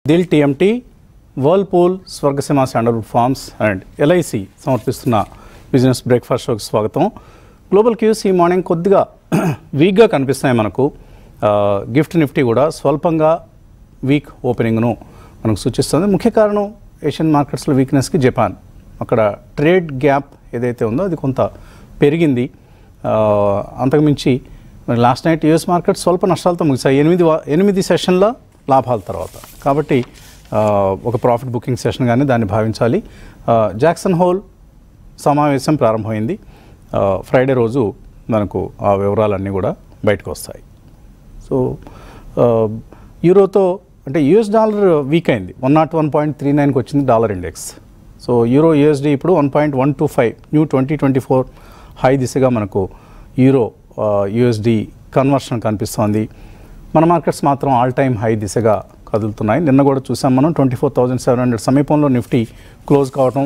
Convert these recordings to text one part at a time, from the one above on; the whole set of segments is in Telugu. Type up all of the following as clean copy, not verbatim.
Dil TMT, Whirlpool, Swargaseema sandalwood farms and LIC సమర్పిస్తున్న బిజినెస్ బ్రేక్ఫాస్ట్ షోకి స్వాగతం. గ్లోబల్ క్యూస్ ఈ మార్నింగ్ కొద్దిగా వీక్గా కనిపిస్తున్నాయి మనకు. గిఫ్ట్ నిఫ్టీ కూడా స్వల్పంగా వీక్ ఓపెనింగ్ను మనకు సూచిస్తుంది. ముఖ్య కారణం ఏషియన్ మార్కెట్స్లో వీక్నెస్కి జపాన్. అక్కడ ట్రేడ్ గ్యాప్ ఏదైతే ఉందో అది కొంత పెరిగింది. అంతకుమించి మరి లాస్ట్ నైట్ యూఎస్ మార్కెట్ స్వల్ప నష్టాలతో ముగిసాయి. 8 సెషన్ల లాభాల తర్వాత. కాబట్టి ఒక ప్రాఫిట్ బుకింగ్ సెషన్ కానీ దాన్ని భావించాలి. జాక్సన్ హోల్ సమావేశం ప్రారంభమైంది. ఫ్రైడే రోజు మనకు ఆ వివరాలన్నీ కూడా బయటకు వస్తాయి. సో యూరోతో అంటే యూఎస్ డాలర్ వీక్ అయింది. 101.39కి వచ్చింది dollar index. So euro USD ఇప్పుడు 1.125 న్యూ 2024 హై దిశగా మనకు యూరో యూఎస్డి కన్వర్షన్ కనిపిస్తోంది. మన మార్కెట్స్ మాత్రం ఆల్ టైమ్ హై దిశగా కదులుతున్నాయి. నిన్న కూడా చూసాం మనం 24,700 సమీపంలో నిఫ్టీ క్లోజ్ కావటం.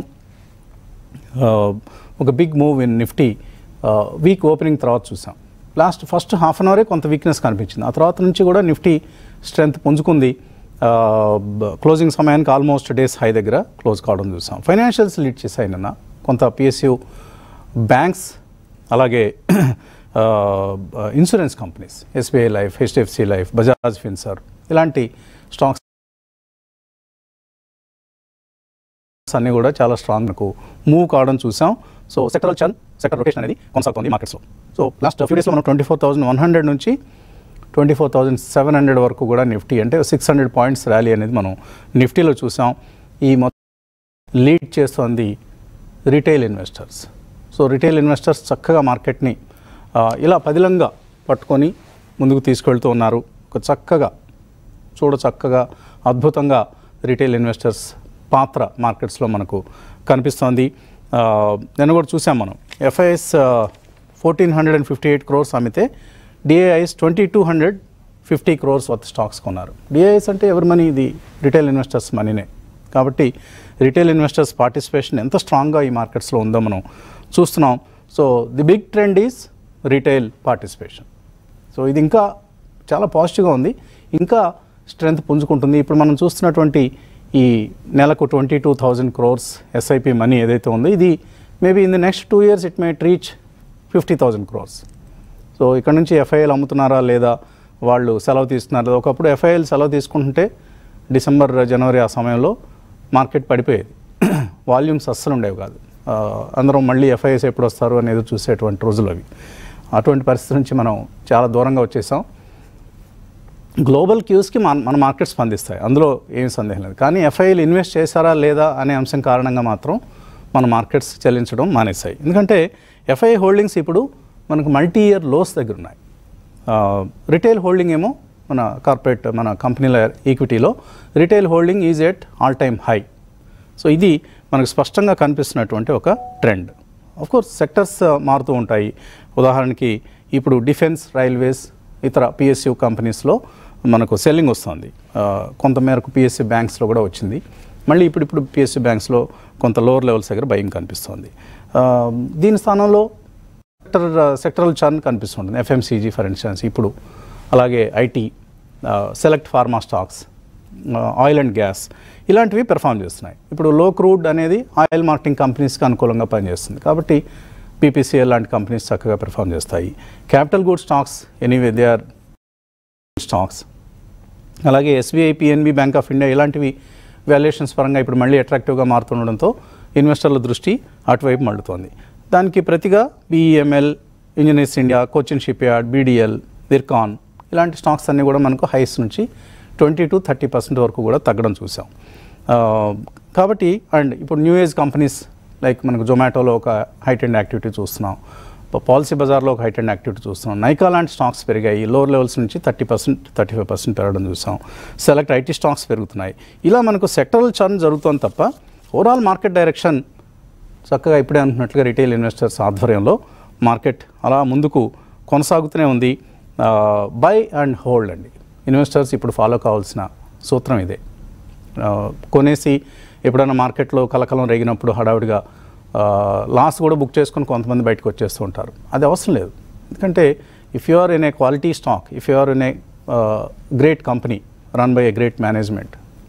ఒక big move in Nifty weak opening తర్వాత చూసాం. ఫస్ట్ హాఫ్ అన్ అవరే కొంత వీక్నెస్ కనిపించింది. ఆ తర్వాత నుంచి కూడా నిఫ్టీ స్ట్రెంత్ పుంజుకుంది. క్లోజింగ్ సమయానికి ఆల్మోస్ట్ డేస్ హై దగ్గర క్లోజ్ కావడం చూసాం. ఫైనాన్షియల్స్ లీడ్ చేశాయి నిన్న. కొంత పిఎస్యు, బ్యాంక్స్, అలాగే insurance companies, SBI Life, HDFC Life, Bajaj Finserv ఇలాంటి స్టాక్స్ అన్నీ కూడా చాలా స్ట్రాంగ్కు మూవ్ కావడం చూసాం. సో సెక్టర్ రొటేషన్ అనేది కొనసాగుతుంది మార్కెట్స్లో. సో లాస్ట్ ఫ్యూ డేస్లో మనం 24,100 నుంచి 24,700 వరకు కూడా నిఫ్టీ అంటే 600 పాయింట్స్ ర్యాలీ అనేది మనం నిఫ్టీలో చూసాం. ఈ మొత్తం లీడ్ చేస్తోంది retail investors. So retail investors చక్కగా మార్కెట్ని ఇలా పదిలంగా పట్టుకొని ముందుకు తీసుకెళ్తూ ఉన్నారు. ఒక చక్కగా అద్భుతంగా రిటైల్ ఇన్వెస్టర్స్ పాత్ర మార్కెట్స్లో మనకు కనిపిస్తోంది. నేను కూడా చూసాం మనం. ఎఫ్ఐఎస్ 1,458 crores అమ్మితే డిఐఎస్ 2,250 crores వర్త్ స్టాక్స్ కొన్నారు. డిఐఎస్ అంటే ఎవరి మనీ? ఇది రిటైల్ ఇన్వెస్టర్స్ మనీనే. కాబట్టి రిటైల్ ఇన్వెస్టర్స్ పార్టిసిపేషన్ ఎంత స్ట్రాంగ్గా ఈ మార్కెట్స్లో ఉందో మనం చూస్తున్నాం. So the big trend is retail participation. So ఇది ఇంకా చాలా పాజిటివ్గా ఉంది. ఇంకా స్ట్రెంత్ పుంజుకుంటుంది. ఇప్పుడు మనం చూస్తున్నటువంటి ఈ నెలకు 22,000 crores ఎస్ఐపి మనీ ఏదైతే ఉందో ఇది maybe in the next 2 years it may reach 50,000 crores. So ఇక్కడ నుంచి ఎఫ్ఐఎల్ అమ్ముతున్నారా లేదా, వాళ్ళు సెలవు తీసుకున్నారా? ఒకప్పుడు ఎఫ్ఐఎల్ సెలవు తీసుకుంటుంటే డిసెంబర్, జనవరి ఆ సమయంలో మార్కెట్ పడిపోయేది. వాల్యూమ్స్ అస్సలు ఉండేవి కాదు. అందరం మళ్ళీ ఎఫ్ఐఎస్ ఎప్పుడు వస్తారు అనేది చూసేటువంటి రోజులు అవి. అటువంటి పరిస్థితి నుంచి మనం చాలా దూరంగా వచ్చేసాం. గ్లోబల్ క్యూస్కి మన మార్కెట్ స్పందిస్తాయి, అందులో ఏం సందేహం లేదు. కానీ ఎఫ్ఐఎల్ ఇన్వెస్ట్ చేశారా లేదా అనే అంశం కారణంగా మాత్రం మన మార్కెట్స్ చెల్లించడం మానేశాయి. ఎందుకంటే ఎఫ్ఐఐ హోల్డింగ్స్ ఇప్పుడు మనకు మల్టీ ఇయర్ లోస్ దగ్గర ఉన్నాయి. రిటైల్ హోల్డింగ్ ఏమో మన కంపెనీల ఈక్విటీలో retail holding is at all time high. So ఇది మనకు స్పష్టంగా కనిపిస్తున్నటువంటి ఒక ట్రెండ్. ఆఫ్కోర్స్ సెక్టర్స్ మారుతూ ఉంటాయి. ఉదాహరణకి ఇప్పుడు డిఫెన్స్, రైల్వేస్, ఇతర పిఎస్యు కంపెనీస్లో మనకు సెల్లింగ్ వస్తుంది. కొంతమేరకు పిఎస్యు బ్యాంక్స్లో కూడా వచ్చింది. మళ్ళీ ఇప్పుడు పిఎస్యు బ్యాంక్స్లో కొంత లోవర్ లెవెల్స్ దగ్గర బయింగ్ కనిపిస్తుంది. దీని స్థానంలో సెక్టరల్ చర్న్ కనిపిస్తుంది. ఎఫ్ఎంసీజీ ఫర్ ఇన్స్టెన్స్ ఇప్పుడు, అలాగే IT, select pharma stocks, oil and gas ఇలాంటివి పెర్ఫామ్ చేస్తున్నాయి. ఇప్పుడు లో క్రూడ్ అనేది ఆయిల్ మార్కెటింగ్ కంపెనీస్కి అనుకూలంగా పనిచేస్తుంది. కాబట్టి పీపీసీఎల్ లాంటి కంపెనీస్ చక్కగా పెర్ఫామ్ చేస్తాయి. Capital good stocks anyway they are stocks. అలాగే SBI, PNB, Bank of India ఇలాంటివి వాల్యుయేషన్స్ పరంగా ఇప్పుడు మళ్ళీ అట్రాక్టివ్గా మారుతుండడంతో ఇన్వెస్టర్ల దృష్టి అటువైపు మళ్ళుతోంది. దానికి ప్రతిగా BEML, Engineers India, Cochin shipyard, BDL, విర్కాన్ ఇలాంటి స్టాక్స్ అన్నీ కూడా మనకు హైస్ నుంచి 20-30% వరకు కూడా తగ్గడం చూసాం. కాబట్టి అండ్ ఇప్పుడు న్యూ ఏజ్ కంపెనీస్ లైక్ మనకు జొమాటోలో ఒక హైటెండ్ యాక్టివిటీ చూస్తున్నాం. పాలసీ బజార్లో ఒక హైటెండ్ యాక్టివిటీ చూస్తున్నాం. నైకా లాంటి స్టాక్స్ పెరిగాయి. లోవర్ లెవెల్స్ నుంచి 30-35% పెరగడం చూసాం. సెలెక్ట్ ఐటీ స్టాక్స్ పెరుగుతున్నాయి. ఇలా మనకు సెక్టరల్ చర్న్ జరుగుతుంది తప్ప ఓవరాల్ మార్కెట్ డైరెక్షన్ చక్కగా ఇప్పుడే అనుకున్నట్లుగా రిటైల్ ఇన్వెస్టర్స్ ఆధ్వర్యంలో మార్కెట్ అలా ముందుకు కొనసాగుతూనే ఉంది. బై అండ్ హోల్డ్ అండి. ఇన్వెస్టర్స్ ఇప్పుడు ఫాలో కావాల్సిన సూత్రం ఇదే. కొనేసి ఎప్పుడైనా మార్కెట్లో కలకలం రేగినప్పుడు హడావిడిగా లాస్ కూడా బుక్ చేసుకొని కొంతమంది బయటకు వచ్చేస్తూ ఉంటారు. అది అవసరం లేదు. ఎందుకంటే if you are in a quality stock, if you are in a great company run by a great management,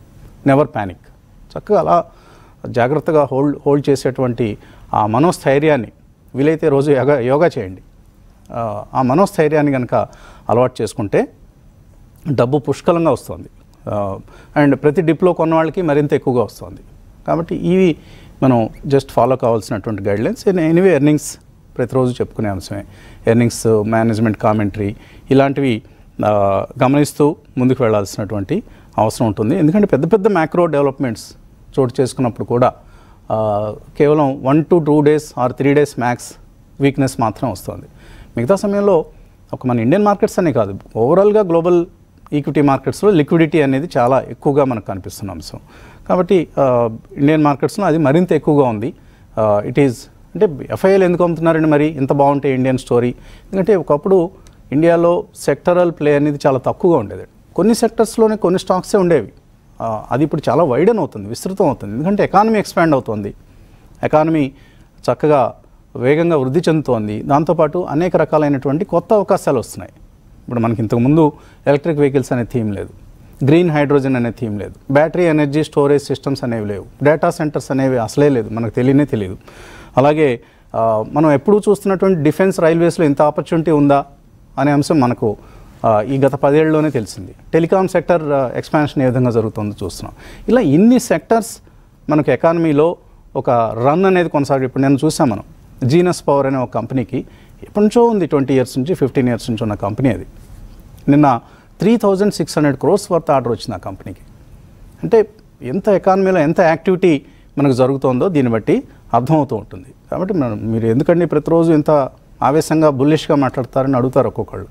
never panic. చక్కగా అలా జాగ్రత్తగా హోల్డ్ చేసేటువంటి ఆ మనోస్థైర్యాన్ని వీలైతే రోజు యోగా చేయండి. ఆ మనోస్థైర్యాన్ని కనుక అలవాటు చేసుకుంటే డబ్బు పుష్కలంగా వస్తుంది. అండ్ ప్రతి డిప్లో కొన్న వాళ్ళకి మరింత ఎక్కువగా వస్తుంది. కాబట్టి ఇవి మనం జస్ట్ ఫాలో కావాల్సినటువంటి గైడ్లైన్స్. ఎనీవే ఎర్నింగ్స్ ప్రతిరోజు చెప్పుకునే అంశమే. ఎర్నింగ్స్, మేనేజ్మెంట్ కామెంటరీ ఇలాంటివి గమనిస్తూ ముందుకు వెళ్ళాల్సినటువంటి అవసరం ఉంటుంది. ఎందుకంటే పెద్ద పెద్ద మ్యాక్రో డెవలప్మెంట్స్ చోటు చేసుకున్నప్పుడు కూడా కేవలం 1 to 2 days or 3 days max weakness మాత్రం వస్తుంది. మిగతా సమయంలో ఒక మన ఇండియన్ మార్కెట్స్ అనే కాదు, ఓవరాల్గా గ్లోబల్ ఈక్విటీ మార్కెట్స్లో లిక్విడిటీ అనేది చాలా ఎక్కువగా మనకు కనిపిస్తున్న అంశం. కాబట్టి ఇండియన్ మార్కెట్స్లో అది మరింత ఎక్కువగా ఉంది. ఇట్ ఈజ్ అంటే ఎఫ్ఐఎల్ ఎందుకు అమ్ముతున్నారండి మరి ఇంత బాగుంటే ఇండియన్ స్టోరీ? ఎందుకంటే ఒకప్పుడు ఇండియాలో సెక్టరల్ ప్లే అనేది చాలా తక్కువగా ఉండేది. కొన్ని సెక్టర్స్లోనే కొన్ని స్టాక్సే ఉండేవి. అది ఇప్పుడు చాలా వైడన్ అవుతుంది, విస్తృతం అవుతుంది. ఎందుకంటే ఎకానమీ ఎక్స్పాండ్ అవుతుంది, ఎకానమీ చక్కగా వేగంగా వృద్ధి చెందుతోంది. దాంతోపాటు అనేక రకాలైనటువంటి కొత్త అవకాశాలు వస్తున్నాయి. ఇప్పుడు మనకి ఇంతకుముందు ఎలక్ట్రిక్ వెహికల్స్ అనే థీమ్ లేదు, గ్రీన్ హైడ్రోజన్ అనే థీమ్ లేదు, బ్యాటరీ ఎనర్జీ స్టోరేజ్ సిస్టమ్స్ అనేవి లేవు, డేటా సెంటర్స్ అనేవి అసలే లేదు, మనకు తెలియదు. అలాగే మనం ఎప్పుడూ చూస్తున్నటువంటి డిఫెన్స్, రైల్వేస్లో ఇంత ఆపర్చునిటీ ఉందా అనే అంశం మనకు ఈ గత 10 ఏళ్ళలోనే తెలిసింది. టెలికాం సెక్టర్ ఎక్స్పాన్షన్ ఏ విధంగా జరుగుతుందో చూస్తున్నాం. ఇలా ఇన్ని సెక్టర్స్ మనకు ఎకానమీలో ఒక రన్ అనేది కొనసాగి ఇప్పుడు నేను చూసాం. మనం జీనస్ పవర్ అనే ఒక కంపెనీకి ఎప్పటి నుంచో ఉంది, 20 years నుంచి 15 years నుంచి ఉన్న కంపెనీ. అది నిన్న 3600 crores వర్త్ ఆర్డర్ వచ్చింది ఆ కంపెనీకి. అంటే ఎంత ఎకానమీలో ఎంత యాక్టివిటీ మనకు జరుగుతుందో దీన్ని బట్టి అర్థమవుతూ ఉంటుంది. కాబట్టి మీరు ఎందుకండి ప్రతిరోజు ఇంత ఆవేశంగా బుల్లిష్గా మాట్లాడతారని అడుగుతారు ఒక్కొక్కళ్ళు.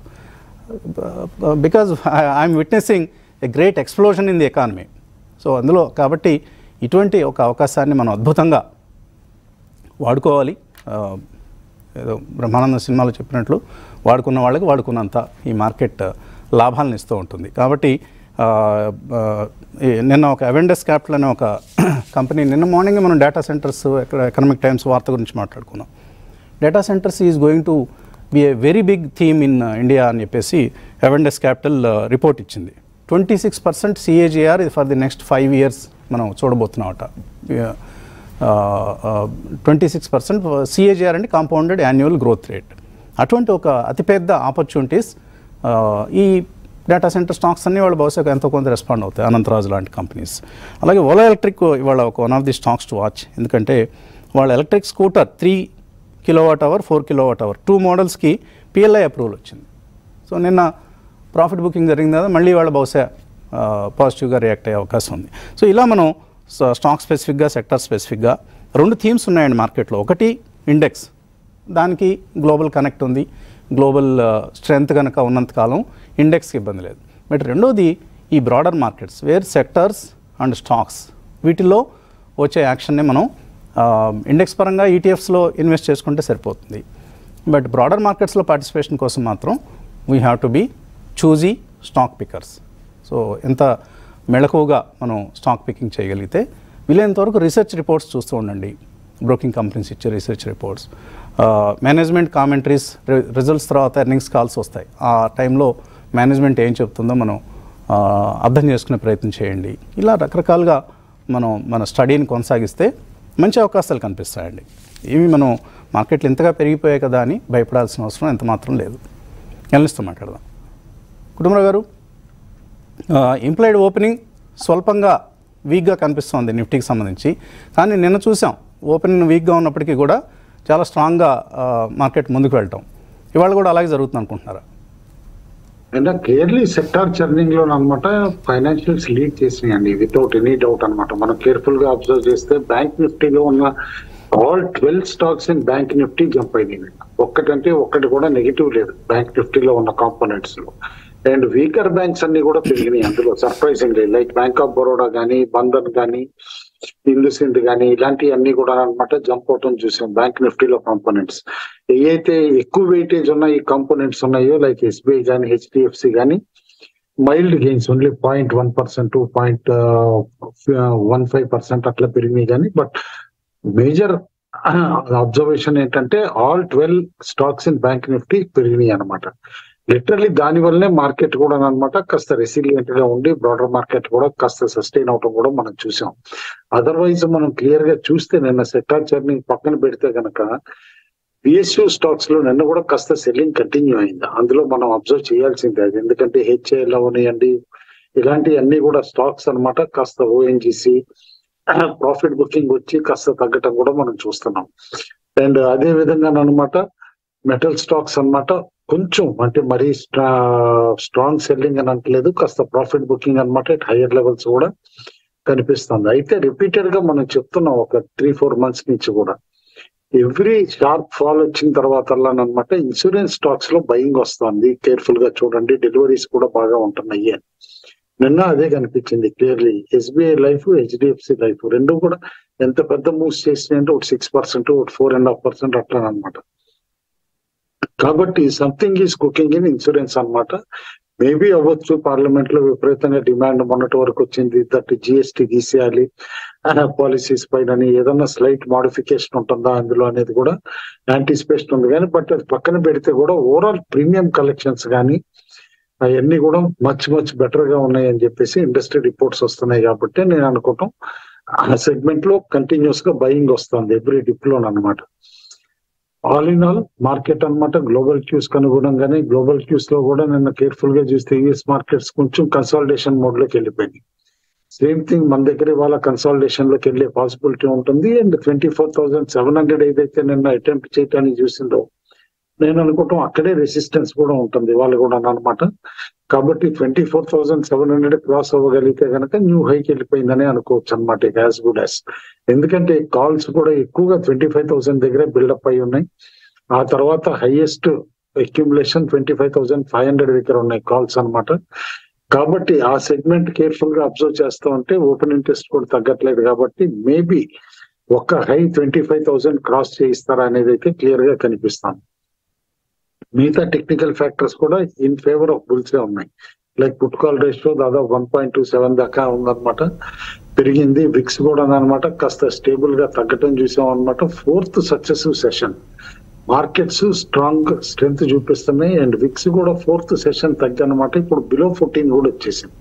Because I'm witnessing a great explosion in the economy. So అందులో కాబట్టి ఇటువంటి ఒక అవకాశాన్ని మనం అద్భుతంగా వాడుకోవాలి. ఏదో బ్రహ్మానంద సినిమాలో చెప్పినట్లు వాడుకున్న వాళ్ళకి వాడుకున్నంత ఈ మార్కెట్ లాభాలను ఇస్తూ ఉంటుంది. కాబట్టి నిన్న ఒక అవెండస్ క్యాపిటల్ అనే ఒక కంపెనీ, నిన్న మార్నింగ్ మనం డేటా సెంటర్స్ ఎకనామిక్ టైమ్స్ వార్త గురించి మాట్లాడుకున్నాం. Data centres is going to be a very big theme in India అని చెప్పేసి అవెండస్ క్యాపిటల్ రిపోర్ట్ ఇచ్చింది. 26% CAGR for the next 5 years మనం చూడబోతున్నామట. 26% CAGR అంటే కాంపౌండెడ్ యాన్యువల్ గ్రోత్ రేట్. అటువంటి ఒక అతిపెద్ద ఆపర్చునిటీస్ ఈ డేటా సెంటర్ స్టాక్స్ అన్నీ వాళ్ళు బహుశా ఎంతో కొంత రెస్పాండ్ అవుతాయి. అనంతరాజు లాంటి కంపెనీస్. అలాగే ఓలా ఎలక్ట్రిక్ ఇవాళ ఒక one of the stocks to watch. ఎందుకంటే వాళ్ళ ఎలక్ట్రిక్ స్కూటర్ 3 kWh 4 kWh 2 మోడల్స్కి PLI అప్రూవల్ వచ్చింది. సో నిన్న ప్రాఫిట్ బుకింగ్ జరిగింది కదా, మళ్ళీ వాళ్ళ బహుశా పాజిటివ్గా రియాక్ట్ అయ్యే అవకాశం ఉంది. సో ఇలా మనం స్టాక్ స్పెసిఫిక్గా, సెక్టర్ స్పెసిఫిక్గా 2 థీమ్స్ ఉన్నాయండి మార్కెట్లో. ఒకటి ఇండెక్స్, దానికి గ్లోబల్ కనెక్ట్ ఉంది, గ్లోబల్ స్ట్రెంగ్త్ కనుక ఉన్నంతకాలం ఇండెక్స్కి ఇబ్బంది లేదు. బట్ రెండోది ఈ broader markets where sectors and stocks వీటిల్లో వచ్చే యాక్షన్ని మనం ఇండెక్స్ పరంగా ETFsలో ఇన్వెస్ట్ చేసుకుంటే సరిపోతుంది. బట్ బ్రాడర్ మార్కెట్స్లో పార్టిసిపేషన్ కోసం మాత్రం we have to be choosy stock pickers. So ఎంత మెళకువగా మనం స్టాక్ పికింగ్ చేయగలిగితే వీలైనంత వరకు రీసెర్చ్ రిపోర్ట్స్ చూస్తూ ఉండండి. బ్రోకింగ్ కంపెనీస్ ఇచ్చే research reports, management commentaries, results తర్వాత ఎర్నింగ్స్ కాల్స్ వస్తాయి. ఆ టైంలో మేనేజ్మెంట్ ఏం చెప్తుందో మనం అర్థం చేసుకునే ప్రయత్నం చేయండి. ఇలా రకరకాలుగా మనం మన స్టడీని కొనసాగిస్తే మంచి అవకాశాలు కనిపిస్తాయండి. ఇవి మనం మార్కెట్లు ఇంతగా పెరిగిపోయాయి కదా అని భయపడాల్సిన అవసరం ఎంత మాత్రం లేదు. ఎనలిస్ట్తో మాట్లాడదాం. కుటుంబరావు గారు, ఇంప్లాయిడ్ ఓపెనింగ్ స్వల్పంగా వీక్గా కనిపిస్తుంది నిఫ్టీకి సంబంధించి. కానీ నిన్న చూసాం ఓపెనింగ్ వీక్గా ఉన్నప్పటికీ కూడా చాలా స్ట్రాంగ్గా మార్కెట్ ముందుకు వెళ్ళటం. ఇవాళ కూడా అలాగే జరుగుతుంది అనుకుంటున్నారా? అంటే క్లియర్లీ సెక్టార్ చర్నింగ్ లో అనమాట ఫైనాన్షియల్స్ లీడ్ చేసినాయండి, వితౌట్ ఎనీ డౌట్ అనమాట. మనం కేర్ఫుల్ గా అబ్జర్వ్ చేస్తే బ్యాంక్ నిఫ్టీలో ఉన్న all 12 stocks in bank Nifty jump అయింది. ఒక్కటంటే ఒక్కటి కూడా నెగిటివ్ లేదు బ్యాంక్ నిఫ్టీలో ఉన్న కాంపోనెంట్స్ లో. అండ్ వీకర్ బ్యాంక్స్ అన్ని కూడా పెరిగినాయి అందులో surprising, like Bank of Baroda కానీ, బంధన్ కానీ, ఇందుసిండ్ కానీ, ఇలాంటివన్నీ కూడా అనమాట జంప్ అవటం చూసాం బ్యాంక్ నిఫ్టీలో కాంపోనెంట్స్. ఏవైతే ఎక్కువ వెయిటేజ్ ఉన్న ఈ కాంపోనెంట్స్ ఉన్నాయో లైక్ SBI కానీ, HDFC కానీ, మైల్డ్ గెయిన్స్ ఓన్లీ 0.1% 0.15% అట్లా పెరిగినాయి కానీ. బట్ మేజర్ అబ్జర్వేషన్ ఏంటంటే all 12 stocks in bank Nifty పెరిగినాయి అనమాట. లిటరలీ దాని వల్లనే మార్కెట్ కూడా అనమాట కాస్త రెసిలియంట్ గా ఉండి బ్రాడర్ మార్కెట్ కూడా కాస్త సస్టైన్ అవటం కూడా మనం చూసాం. అదర్వైజ్ మనం క్లియర్ గా చూస్తే నిన్న సెక్టార్ చర్నింగ్ పక్కన పెడితే కనుక పిఎస్యూ స్టాక్స్ లో నిన్న కూడా కాస్త సెల్లింగ్ కంటిన్యూ అయింది. అందులో మనం అబ్జర్వ్ చేయాల్సిందే అది. ఎందుకంటే హెచ్ఏఎల్ అవనియండి ఇలాంటివన్నీ కూడా స్టాక్స్ అనమాట కాస్త ఓఎన్జిసి ప్రాఫిట్ బుకింగ్ వచ్చి కాస్త తగ్గటం కూడా మనం చూస్తున్నాం. అండ్ అదే విధంగా అనమాట మెటల్ స్టాక్స్ అనమాట కొంచెం అంటే మరీ స్ట్రాంగ్ సెల్లింగ్ అని అంటలేదు, కాస్త ప్రాఫిట్ బుకింగ్ అనమాట ఇట్ హైయర్ లెవెల్స్ కూడా కనిపిస్తుంది. అయితే రిపీటెడ్ గా మనం చెప్తున్నాం ఒక 3-4 months నుంచి కూడా ఎవ్రీ షార్ప్ ఫాల్ వచ్చిన తర్వాత అనమాట ఇన్సూరెన్స్ స్టాక్స్ లో బయింగ్ వస్తుంది. కేర్ఫుల్ గా చూడండి, డెలివరీస్ కూడా బాగా ఉంటున్నాయి అని నిన్న అదే కనిపించింది clearly. SBI Life, HDFC Life రెండు కూడా ఎంత పెద్ద మూవ్స్ చేసినాయంటే ఒకటి 6%, ఒకటి 4.5% అట్లా అనమాట. కాబట్టి something is cooking in insurance అనమాట. మేబీ అవ్వచ్చు పార్లమెంట్ లో విపరీతంగా డిమాండ్ మొన్నటి వరకు వచ్చింది దట్ జిఎస్టీ తీసేయాలి పాలసీస్ పైన, ఏదన్నా స్లైట్ మోడిఫికేషన్ ఉంటుందా అందులో అనేది కూడా యాంటిసిపేషన్ ఉంది. కానీ బట్ అది పక్కన పెడితే కూడా ఓవరాల్ ప్రీమియం కలెక్షన్స్ కానీ అవన్నీ కూడా మచ్ బెటర్ గా ఉన్నాయి అని చెప్పేసి ఇండస్ట్రీ రిపోర్ట్స్ వస్తున్నాయి. కాబట్టి నేను అనుకుంటాం ఆ సెగ్మెంట్ లో కంటిన్యూస్ గా బయింగ్ వస్తుంది ఎవ్రీ డిప్ లోన్ అనమాట. ఆల్ ఇన్ ఆల్ మార్కెట్ అనమాట గ్లోబల్ క్యూస్ కి అనుగుణంగానే గ్లోబల్ క్యూస్ లో కూడా నిన్న కేర్ఫుల్ గా చూస్తే యూఎస్ మార్కెట్స్ కొంచెం కన్సాలిడేషన్ మోడ్ లోకి వెళ్ళిపోయింది. సేమ్ థింగ్ మన దగ్గర వాళ్ళ కన్సాలిడేషన్ లోకి వెళ్ళే పాసిబిలిటీ ఉంటుంది. అండ్ 24,700 ఏదైతే నిన్న అటెంప్ట్ చేయడానికి చూసిందో నేను అనుకుంటాం అక్కడే రెసిస్టెన్స్ కూడా ఉంటుంది వాళ్ళు కూడా అనమాట. కాబట్టి 24,700 క్రాస్ అవ్వగలిగితే కనుక న్యూ హైకి వెళ్ళిపోయిందని అనుకోవచ్చు అనమాట యాజ్ గుడ్ యాజ్. ఎందుకంటే కాల్స్ కూడా ఎక్కువగా 25,000 దగ్గరే బిల్డప్ అయి ఉన్నాయి. ఆ తర్వాత హైయెస్ట్ అక్యుములేషన్ 25,500 దగ్గర ఉన్నాయి కాల్స్ అనమాట. కాబట్టి ఆ సెగ్మెంట్ కేర్ఫుల్ గా అబ్జర్వ్ చేస్తూ ఉంటే ఓపెన్ ఇంట్రెస్ట్ కూడా తగ్గట్లేదు. కాబట్టి మేబీ ఒక హై 25,000 క్రాస్ చేయిస్తారా అనేది అయితే క్లియర్ గా కనిపిస్తాను. మిగతా టెక్నికల్ ఫ్యాక్టర్స్ కూడా ఇన్ ఫేవర్ ఆఫ్ బుల్స్ గా ఉన్నాయి. లైక్ పుట్ కాల్ రేషియో దాదాపు 1.27 దాకా ఉందన్నమాట, పెరిగింది. విక్స్ కూడా అనమాట కాస్త స్టేబుల్ గా తగ్గటం చూసాం అనమాట. 4th successive session markets strong strength చూపిస్తున్నాయి. అండ్ విక్స్ కూడా 4th సెషన్ తగ్గనమాట. ఇప్పుడు బిలో 14 కూడా వచ్చేసింది,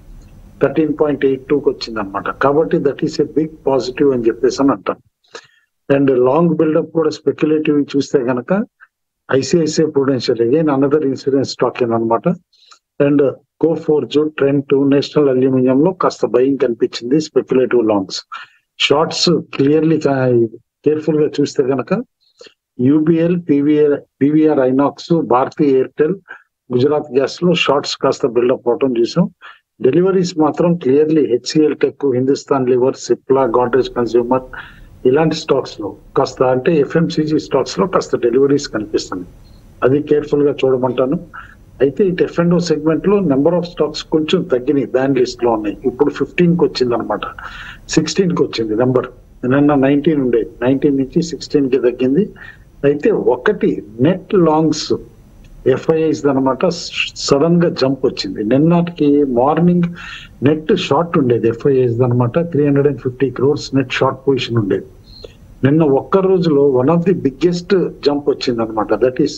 13.82కి వచ్చింది అనమాట. కాబట్టి that is a big positive అని చెప్పేసి అని అంటాం. అండ్ లాంగ్ బిల్డప్ కూడా స్పెక్యులేటివ్ చూస్తే కనుక ICICI Prudential again another insurance stock అనమాట. And Coforge, Trent, National Aluminium లో కాస్త బయింగ్ కనిపించింది speculative longs. Shorts clearly careful గా చూస్తే కనుక UBL, PVR INOX, Bharti Airtel, Gujarat gas లో షార్ట్స్ కాస్త బిల్డప్ అవటం చూసాం. డెలివరీస్ మాత్రం clearly HCL Tech, Hindustan Lever, Cipla, Godrej consumer ఇలాంటి స్టాక్స్ లో కాస్త అంటే ఎఫ్ఎంసీజీ స్టాక్స్ లో కాస్త డెలివరీస్ కనిపిస్తుంది. అది కేర్ఫుల్ గా చూడమంటాను. అయితే ఈ F&O సెగ్మెంట్ లో నెంబర్ ఆఫ్ స్టాక్స్ కొంచెం తగ్గినాయి, బ్యాన్ లిస్ట్ లో ఉన్నాయి. ఇప్పుడు 15కి వచ్చింది అనమాట, 16కి వచ్చింది నెంబర్. నిన్న 19 ఉండేది, 19 నుంచి 16కి తగ్గింది. అయితే ఒకటి నెట్ లాంగ్స్ ఎఫ్ఐఐస్ అనమాట సడన్ గా జంప్ వచ్చింది. నిన్నటికి మార్నింగ్ నెట్ షార్ట్ ఉండేది ఎఫ్ఐఐస్ అనమాట 350 crores నెట్ షార్ట్ పొజిషన్ ఉండేది. నిన్న ఒక్క రోజులో one of the biggest jump వచ్చింది అనమాట. That is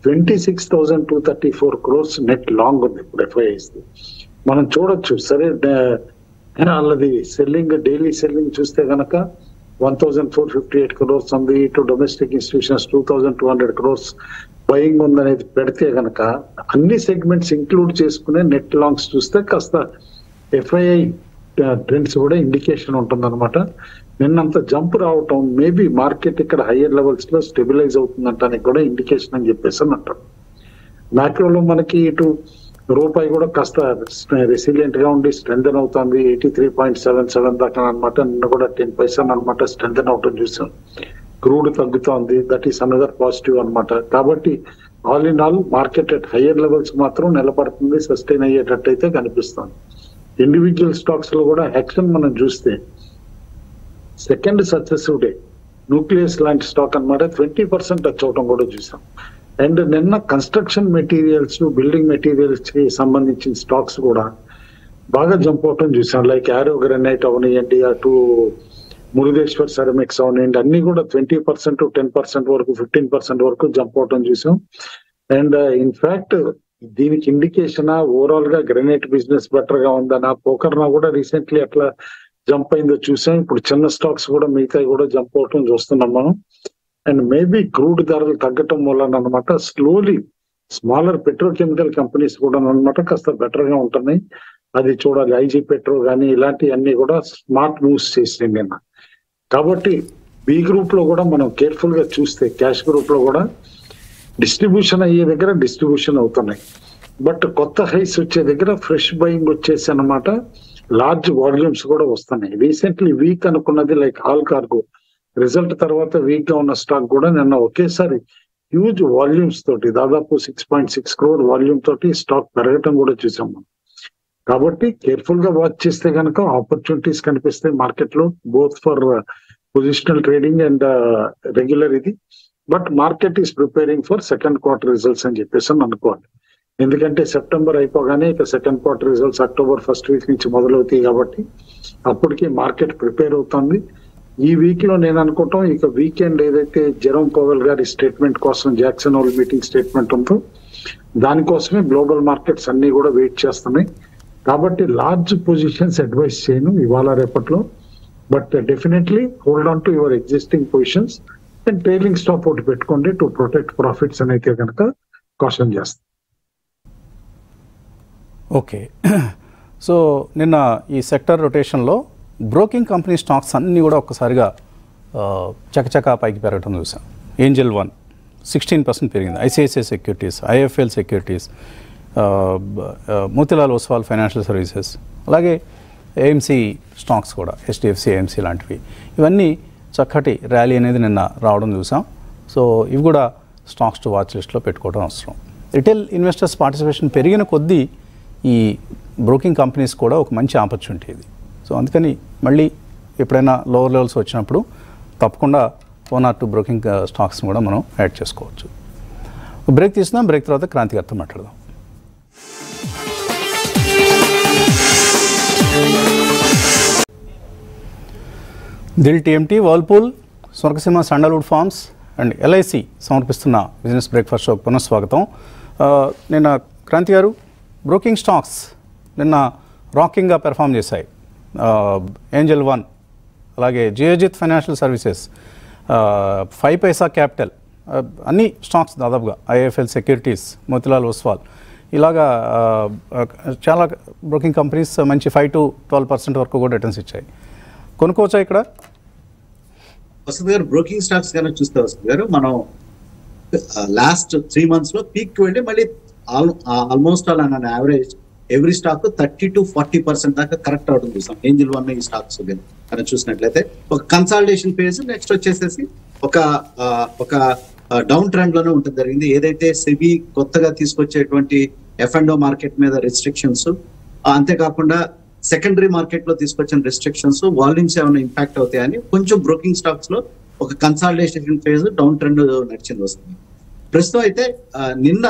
26,234 crores net long ఉంది ఇప్పుడు ఎఫ్ఐఐస్. మనం చూడొచ్చు. సరే వాళ్ళది సెల్లింగ్, డైలీ సెల్లింగ్ చూస్తే కనుక 1,458 crores ఉంది. ఇటు డొమెస్టిక్ ఇన్స్టిట్యూషన్స్ 2,200 crores బయింగ్ ఉందనేది పెడితే కనుక అన్ని సెగ్మెంట్స్ ఇంక్లూడ్ చేసుకునే నెట్ లాంగ్స్ చూస్తే కాస్త ఎఫ్ఐఐ ట్రెండ్స్ కూడా ఇండికేషన్ ఉంటుంది అనమాట. నిన్నంత జంప్ రావటం మేబీ మార్కెట్ ఇక్కడ హయ్యర్ లెవెల్స్ లో స్టెబిలైజ్ అవుతుందంటానికి కూడా ఇండికేషన్ అని చెప్పేసి అని అంటారు. మ్యాక్రోలో మనకి ఇటు రూపాయి కూడా కాస్త రెసిలియంట్ గా ఉండి స్ట్రెంథన్ అవుతుంది. 83.77 దాకా అనమాట. నిన్న కూడా 10 paisa అనమాట స్ట్రెంథన్ అవటం చూసాం. క్రూడ్ తగ్గుతోంది, దట్ ఈస్ అనదర్ పాజిటివ్ అనమాట. కాబట్టి all in all market at higher levels మాత్రం నిలబడుతుంది, సస్టైన్ అయ్యేటట్టు అయితే కనిపిస్తుంది. ఇండివిజువల్ స్టాక్స్ లో కూడా యాక్షన్ మనం చూస్తే సెకండ్ సక్సెసివ్ డే న్యూక్లియస్ లాంటి స్టాక్ అనమాట 20% టచ్ అవటం కూడా చూసాం. అండ్ నిన్న కన్స్ట్రక్షన్ మెటీరియల్స్, బిల్డింగ్ మెటీరియల్స్ కి సంబంధించిన స్టాక్స్ కూడా బాగా జంప్ అవటం చూసాం. లైక్ యారో గ్రానైట్ అవనియండి, అటు మురుగేశ్వర్ సెరమిక్స్ అవనియండి, అన్ని కూడా 20%, 10% వరకు, 15% వరకు జంప్ అవటం చూసాం. అండ్ ఇన్ఫాక్ట్ దీనికి ఇండికేషన్ ఓవరాల్ గా గ్రెనైట్ బిజినెస్ బెటర్ గా ఉందనా, పోకర్నా కూడా రీసెంట్లీ ఎట్లా జంప్ అయిందో చూసాం. ఇప్పుడు చిన్న స్టాక్స్ కూడా మిగతా కూడా జంప్ అవటం చూస్తున్నాం మనం. అండ్ మేబీ క్రూడ్ ధరలు తగ్గటం వలన అనమాట స్లోలీ స్మాలర్ పెట్రోకెమికల్ కంపెనీస్ కూడా అనమాట కాస్త బెటర్ గా ఉంటున్నాయి. అది చూడాలి. ఐజీ పెట్రో కానీ ఇలాంటివన్నీ కూడా స్మార్ట్ మూవ్స్ చేసినాయి నిన్న. కాబట్టి బి గ్రూప్ లో కూడా మనం కేర్ఫుల్ గా చూస్తే క్యాష్ గ్రూప్ లో కూడా డిస్ట్రిబ్యూషన్ అయ్యే దగ్గర డిస్ట్రిబ్యూషన్ అవుతున్నాయి. బట్ కొత్త హైస్ వచ్చే దగ్గర ఫ్రెష్ బయింగ్ వచ్చేసి అనమాట లార్జ్ వాల్యూమ్స్ కూడా వస్తున్నాయి. రీసెంట్లీ వీక్ అనుకున్నది లైక్ ఆల్ కార్గో రిజల్ట్ తర్వాత వీక్ గా ఉన్న స్టాక్ కూడా నిన్న ఒకేసారి హ్యూజ్ వాల్యూమ్స్ తోటి దాదాపు 6.6 crore వాల్యూమ్ తోటి స్టాక్ పెరగటం కూడా చూసాం మనం. కాబట్టి కేర్ఫుల్ గా వాచ్ చేస్తే కనుక ఆపర్చునిటీస్ కనిపిస్తాయి మార్కెట్ లో, both for positional trading and regular ఇది. But market is preparing for second quarter results అని చెప్పేసి అనుకోవాలి. ఎందుకంటే సెప్టెంబర్ అయిపోగానే ఇక second quarter results October first week నుంచి మొదలవుతాయి. కాబట్టి అప్పటికి మార్కెట్ ప్రిపేర్ అవుతుంది. ఈ వీక్ లో నేను అనుకుంటాం ఇక వీకెండ్ ఏదైతే జెరోమ్ పవెల్ గారి స్టేట్మెంట్ కోసం జాక్సన్ హోల్ మీటింగ్ స్టేట్మెంట్ ఉందో దానికోసమే గ్లోబల్ మార్కెట్స్ అన్ని కూడా వెయిట్ చేస్తున్నాయి. కాబట్టి లార్జ్ పొజిషన్స్ అడ్వైస్ చేయను ఇవాళ రేపట్లో. But definitely hold on to your existing positions and trailing stop ఒకటి పెట్టుకోండి టు ప్రొటెక్ట్ ప్రాఫిట్స్ అని అయితే కనుక కాషన్ చేస్తాం. ఓకే. సో నిన్న ఈ సెక్టర్ రొటేషన్లో బ్రోకింగ్ కంపెనీ స్టాక్స్ అన్నీ కూడా ఒక్కసారిగా చకచకా పైకి పెరగడం చూసాం. ఏంజల్ 1 16% పెరిగింది. ICICI Securities, IIFL Securities, Motilal Oswal financial services, అలాగే ఏఎంసీ స్టాక్స్ కూడా హెచ్డిఎఫ్సి ఏఎంసీ లాంటివి ఇవన్నీ చక్కటి ర్యాలీ అనేది నిన్న రావడం చూసాం. సో ఇవి కూడా స్టాక్స్ టు వాచ్ లిస్ట్లో పెట్టుకోవడం అవసరం. రిటైల్ ఇన్వెస్టర్స్ పార్టిసిపేషన్ పెరిగిన కొద్దీ ఈ బ్రోకింగ్ కంపెనీస్ కూడా ఒక మంచి ఆపర్చునిటీ ఇది. సో అందుకని మళ్ళీ ఎప్పుడైనా లోవర్ లెవెల్స్ వచ్చినప్పుడు తప్పకుండా 1 or 2 బ్రోకింగ్ స్టాక్స్ని కూడా మనం యాడ్ చేసుకోవచ్చు. బ్రేక్ తీసుకుందాం. బ్రేక్ తర్వాత క్రాంతి గారితో మాట్లాడదాం. Dil TMT, Whirlpool, Swargaseema sandalwood farms and LIC సమర్పిస్తున్న బిజినెస్ బ్రేక్ఫాస్ట్ షోకి పునఃస్వాగతం. నిన్న క్రాంతి గారు, బ్రోకింగ్ స్టాక్స్ నిన్న రాకింగ్గా పెర్ఫామ్ చేశాయి. ఏంజల్ 1, అలాగే Geojit financial services, 5 paisa capital, అన్ని స్టాక్స్ దాదాపుగా, ఐఎఫ్ఎల్ సెక్యూరిటీస్, మోతీలాల్ ఓస్వాల్, ఇలాగా చాలా బ్రోకింగ్ కంపెనీస్ మంచి 5 to 12% వరకు కూడా రిటర్న్స్ ఇచ్చాయి. కొనుక్కోవచ్చా ఇక్కడ? వసంత్ గారు, బ్రోకింగ్ స్టాక్స్ కనుక చూస్తే వసంత్ గారు, మనం లాస్ట్ 3 months లో పీక్ వెళ్ళి మళ్ళీ almost all on average every stock 30 to 40% దాకా కరెక్ట్ అవడం చూసాం. ఏంజల్ 1 ఈ స్టాక్స్ కనుక చూసినట్లయితే ఒక కన్సాలిడేషన్ ఫేజ్, నెక్స్ట్ వచ్చేసేసి ఒక డౌన్ ట్రెండ్ లోనే ఉంటుంది జరిగింది. ఏదైతే సెబీ కొత్తగా తీసుకొచ్చేటువంటి F&O మార్కెట్ మీద రెస్ట్రిక్షన్స్, అంతేకాకుండా సెకండరీ మార్కెట్ లో తీసుకొచ్చిన రెస్ట్రిక్షన్స్ వాల్యూమ్స్ ఏమైనా ఇంపాక్ట్ అవుతాయని కొంచెం బ్రోకింగ్ స్టాక్స్ లో ఒక కన్సాలిడేషన్ ఫేజ్, డౌన్ ట్రెండ్ నడిచింది వస్తుంది. ప్రస్తుతం అయితే నిన్న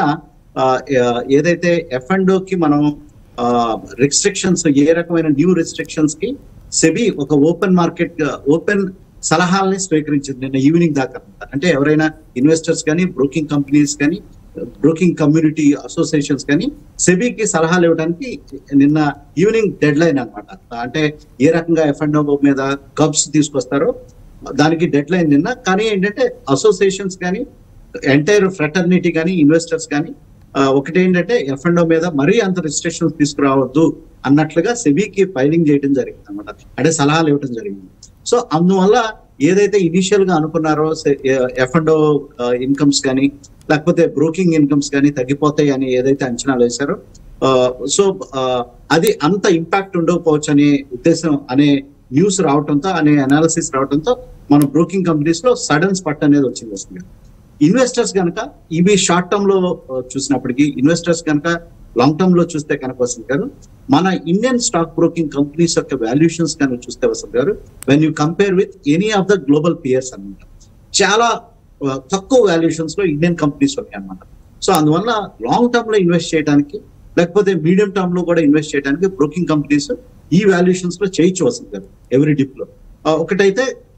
ఏదైతే F&O కి మనం రిస్ట్రిక్షన్స్, ఏ రకమైన న్యూ రిస్ట్రిక్షన్స్ కి సెబీ ఒక ఓపెన్ సలహాలని స్వీకరించింది నిన్న ఈవినింగ్ దాకా. అంటే ఎవరైనా ఇన్వెస్టర్స్ కానీ, బ్రోకింగ్ కంపెనీస్ కానీ, బ్రోకింగ్ కమ్యూనిటీ అసోసియేషన్స్ కానీ సెబీకి సలహాలు ఇవ్వడానికి నిన్న ఈవినింగ్ డెడ్ లైన్ అనమాట. అంటే ఏ రకంగా F&O మీద కబ్స్ తీసుకొస్తారో దానికి డెడ్ లైన్ నిన్న. కానీ ఏంటంటే అసోసియేషన్స్ కానీ, ఎంటైర్ ఫ్రెటర్నిటీ కానీ, ఇన్వెస్టర్స్ కానీ ఒకటి ఏంటంటే F&O మీద మరీ అంత రిస్ట్రిక్షన్స్ తీసుకురావద్దు అన్నట్లుగా సెబీకి ఫైలింగ్ చేయడం జరిగింది అనమాట. అంటే సలహాలు ఇవ్వడం జరిగింది. సో అందువల్ల ఏదైతే ఇనిషియల్ గా అనుకున్నారో F&O ఇన్కమ్స్ కానీ, లేకపోతే బ్రోకింగ్ ఇన్కమ్స్ కానీ తగ్గిపోతాయి అని ఏదైతే అంచనాలు వేశారో, సో అది అంత ఇంపాక్ట్ ఉండకపోవచ్చు అనే ఉద్దేశం, అనే న్యూస్ రావడంతో, అనే అనాలిసిస్ రావడంతో మన బ్రోకింగ్ కంపెనీస్ లో సడన్ స్పట్ అనేది వచ్చింది. ఇన్వెస్టర్స్ కనుక ఇవి షార్ట్ టర్మ్ లో చూసినప్పటికీ, ఇన్వెస్టర్స్ కనుక లాంగ్ టర్మ్ లో చూస్తే కనుక వసంత్ గారు, మన ఇండియన్ స్టాక్ బ్రోకింగ్ కంపెనీస్ యొక్క వాల్యుయేషన్స్ కనుక చూస్తే వసంత్ గారు, when you compare with any of the global peers అనమాట, చాలా తక్కువ వాల్యుయేషన్స్ లో ఇండియన్ కంపెనీస్ ఉన్నాయి అనమాట. సో అందువల్ల లాంగ్ టర్మ్ లో ఇన్వెస్ట్ చేయడానికి, లేకపోతే మీడియం టర్మ్ లో కూడా ఇన్వెస్ట్ చేయడానికి బ్రోకింగ్ కంపెనీస్ ఈ వాల్యుయేషన్స్ లో చేయొచ్చు వసంత్ గారు ఎవ్రీ డిప్ లో. ఒకటైతే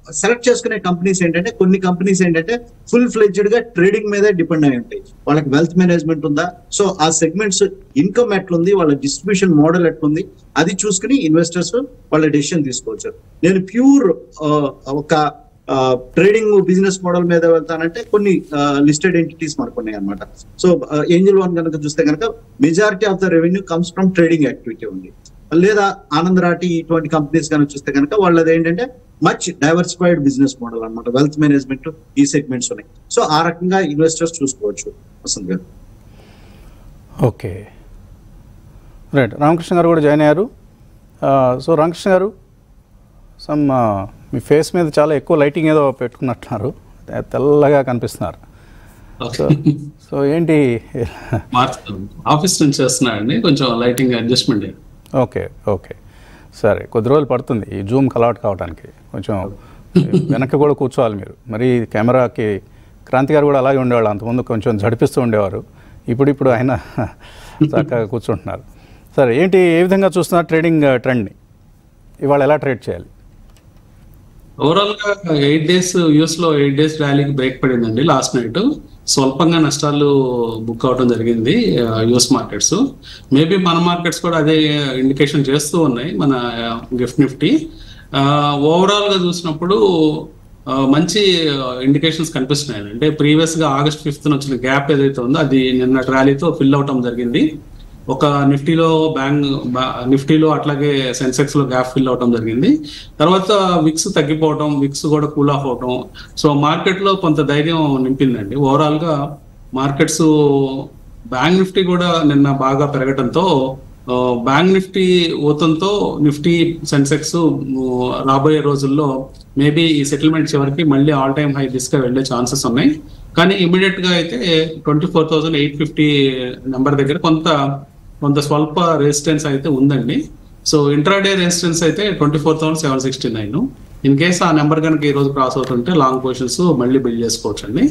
సెలెక్ట్ చేసుకునే కంపెనీస్ ఏంటంటే కొన్ని కంపెనీస్ ఏంటంటే ఫుల్ ఫ్లెడ్జ్డ్ గా ట్రేడింగ్ మీదే డిపెండ్ అయి ఉంటాయి. వాళ్ళకి వెల్త్ మేనేజ్మెంట్ ఉందా, సో ఆ సెగ్మెంట్స్ ఇన్కమ్ ఎట్లుంది, వాళ్ళ డిస్ట్రిబ్యూషన్ మోడల్ ఎట్లుంది, అది చూసుకుని ఇన్వెస్టర్స్ వాళ్ళ డెసిషన్ తీసుకోవచ్చు. నేను ప్యూర్ ఒక ట్రేడింగ్ బిజినెస్ మోడల్ మీద వెళ్తానంటే కొన్ని లిస్టెడ్ ఎంటిటీస్ మనకు ఉన్నాయి అనమాట. సో ఏంజల్ వన్ కనుక చూస్తే కనుక majority of the revenue comes from trading activity ఉంది. లేదా ఆనంద్ రాటి ఇటువంటి కంపెనీస్ కనుక చూస్తే కనుక వాళ్ళది ఏంటంటే మచ్ డైవర్సిఫైడ్ బిజినెస్ మోడల్ అనమాట. వెల్త్ మేనేజ్మెంట్ ఈ సెగ్మెంట్స్ ఉన్నాయి. సో ఆ రకంగా ఇన్వెస్టర్స్ చూసుకోవచ్చు వసంత్ గారు. Okay, right. రామకృష్ణ గారు కూడా జాయిన్ అయ్యారు. సో రామకృష్ణ గారు, మీ ఫేస్ మీద చాలా ఎక్కువ లైటింగ్ ఏదో పెట్టుకున్నట్టున్నారు, తెల్లగా కనిపిస్తున్నారు. సో ఏంటి? ఆఫీస్ నుంచి వస్తున్నాయండి, కొంచెం లైటింగ్ అడ్జస్ట్మెంట్. ఓకే ఓకే, సరే. కొద్ది రోజులు పడుతుంది ఈ జూమ్ అలవాటు కావడానికి. కొంచెం వెనక్కి కూడా కూర్చోవాలి మీరు. మరి కెమెరాకి క్రాంతి గారు కూడా అలాగే ఉండేవాళ్ళు, అంతకుముందు కొంచెం జడిపిస్తూ ఉండేవారు. ఇప్పుడు ఆయన చక్కగా కూర్చుంటున్నారు. సరే, ఏంటి, ఏ విధంగా చూస్తున్నారు ట్రేడింగ్ ట్రెండ్ని? ఇవాళ ఎలా ట్రేడ్ చేయాలి? ఓవరాల్గా 8 days యూఎస్లో 8 days ర్యాలీకి బ్రేక్ పడిందండి లాస్ట్ నైట్. స్వల్పంగా నష్టాలు బుక్ అవడం జరిగింది యూఎస్ మార్కెట్స్. మేబీ మన మార్కెట్స్ కూడా అదే ఇండికేషన్ చేస్తూ ఉన్నాయి, మన గిఫ్ట్ నిఫ్టీ. ఓవరాల్గా చూసినప్పుడు మంచి ఇండికేషన్స్ కనిపిస్తున్నాయి. అంటే ప్రీవియస్గా August 5th వచ్చిన గ్యాప్ ఏదైతే ఉందో అది నిన్న ర్యాలీతో ఫిల్ అవటం జరిగింది. ఒక నిఫ్టీలో అట్లాగే సెన్సెక్స్ లో గ్యాప్ ఫిల్ అవడం జరిగింది. తర్వాత విక్స్ తగ్గిపోవడం, విక్స్ కూడా కూల్ ఆఫ్ అవడం, సో మార్కెట్ లో కొంత ధైర్యం నింపిందండి. ఓవరాల్ గా మార్కెట్స్, బ్యాంక్ నిఫ్టీ కూడా నిన్న బాగా పెరగడంతో, బ్యాంక్ నిఫ్టీ ఊతంతో నిఫ్టీ సెన్సెక్స్ రాబోయే రోజుల్లో మేబీ ఈ సెటిల్మెంట్ చివరికి మళ్ళీ ఆల్ టైమ్ హై దిశగా వెళ్లే ఛాన్సెస్ ఉన్నాయి. కానీ ఇమీడియట్ గా అయితే 24,850 నెంబర్ దగ్గర కొంత స్వల్ప రెసిస్టెన్స్ అయితే ఉందండి. సో ఇంట్రాడే రెసిస్టెన్స్ అయితే 24,769. ఇన్ కేస్ ఆ నెంబర్ కనుక ఈ రోజు క్రాస్ అవుతుంటే లాంగ్ పొజిషన్స్ మళ్ళీ బిల్డ్ చేసుకోవచ్చు అండి.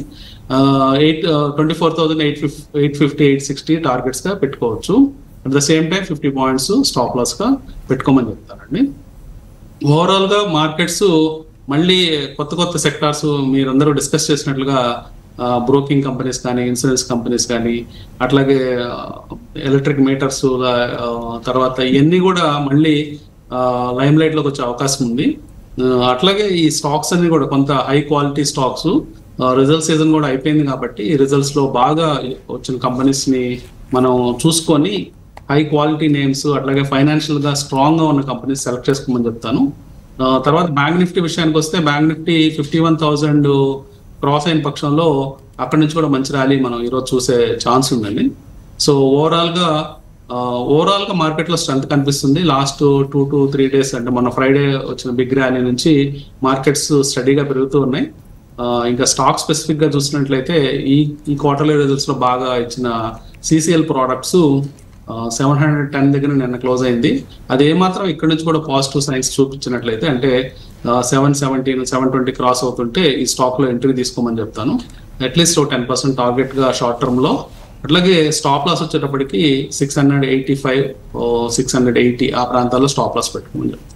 24,850, 860 టార్గెట్స్ గా పెట్టుకోవచ్చు. At the same time 50 points stop loss గా పెట్టుకోమని చెప్తారండి. ఓవరాల్ గా మార్కెట్స్ మళ్ళీ కొత్త సెక్టార్స్ మీరందరూ డిస్కస్ చేసినట్లుగా బ్రోకింగ్ కంపెనీస్ కానీ, ఇన్సూరెన్స్ కంపెనీస్ కానీ, అట్లాగే ఎలక్ట్రిక్ మీటర్స్, తర్వాత ఇవన్నీ కూడా మళ్ళీ లైమ్ లైట్ లోకి వచ్చే అవకాశం ఉంది. అట్లాగే ఈ స్టాక్స్ అన్ని కూడా కొంత high quality stocks, result season కూడా అయిపోయింది కాబట్టి ఈ రిజల్ట్స్ లో బాగా వచ్చిన కంపెనీస్ ని మనం చూసుకొని హై క్వాలిటీ నేమ్స్, అట్లాగే ఫైనాన్షియల్ గా స్ట్రాంగ్ గా ఉన్న కంపెనీస్ సెలెక్ట్ చేసుకోమని చెప్తాను. తర్వాత బ్యాంక్ నిఫ్టీ విషయానికి వస్తే, బ్యాంక్ నిఫ్టీ 51,000 క్రాస్ అయిన పక్షంలో అక్కడి నుంచి కూడా మంచి ర్యాలీ మనం ఈరోజు చూసే ఛాన్స్ ఉందండి. సో ఓవరాల్ గా మార్కెట్ లో స్ట్రెంత్ కనిపిస్తుంది. లాస్ట్ 2 to 3 days, అంటే మన ఫ్రైడే వచ్చిన బిగ్ ర్యాలీ నుంచి మార్కెట్స్ స్టడీగా పెరుగుతూ ఉన్నాయి. ఇంకా స్టాక్ స్పెసిఫిక్ గా చూసినట్లయితే ఈ క్వార్టర్లీ రిజల్ట్స్ లో బాగా ఇచ్చిన CCL ప్రోడక్ట్స్ 710 దగ్గర నిన్న క్లోజ్ అయింది. అది ఏమాత్రం ఇక్కడ నుంచి కూడా పాజిటివ్ సైన్స్ చూపించినట్లయితే, అంటే 717, 720 క్రాస్ అవుతుంటే ఈ స్టాక్ లో ఎంట్రీ తీసుకోమని చెప్తాను. అట్లీస్ట్ 10% టార్గెట్ గా షార్ట్ టర్మ్ లో. అట్లాగే స్టాప్ లాస్ వచ్చేటప్పటికి 685, 680 ఆ ప్రాంతాల్లో స్టాప్ లాస్ పెట్టుకోమని చెప్తాను.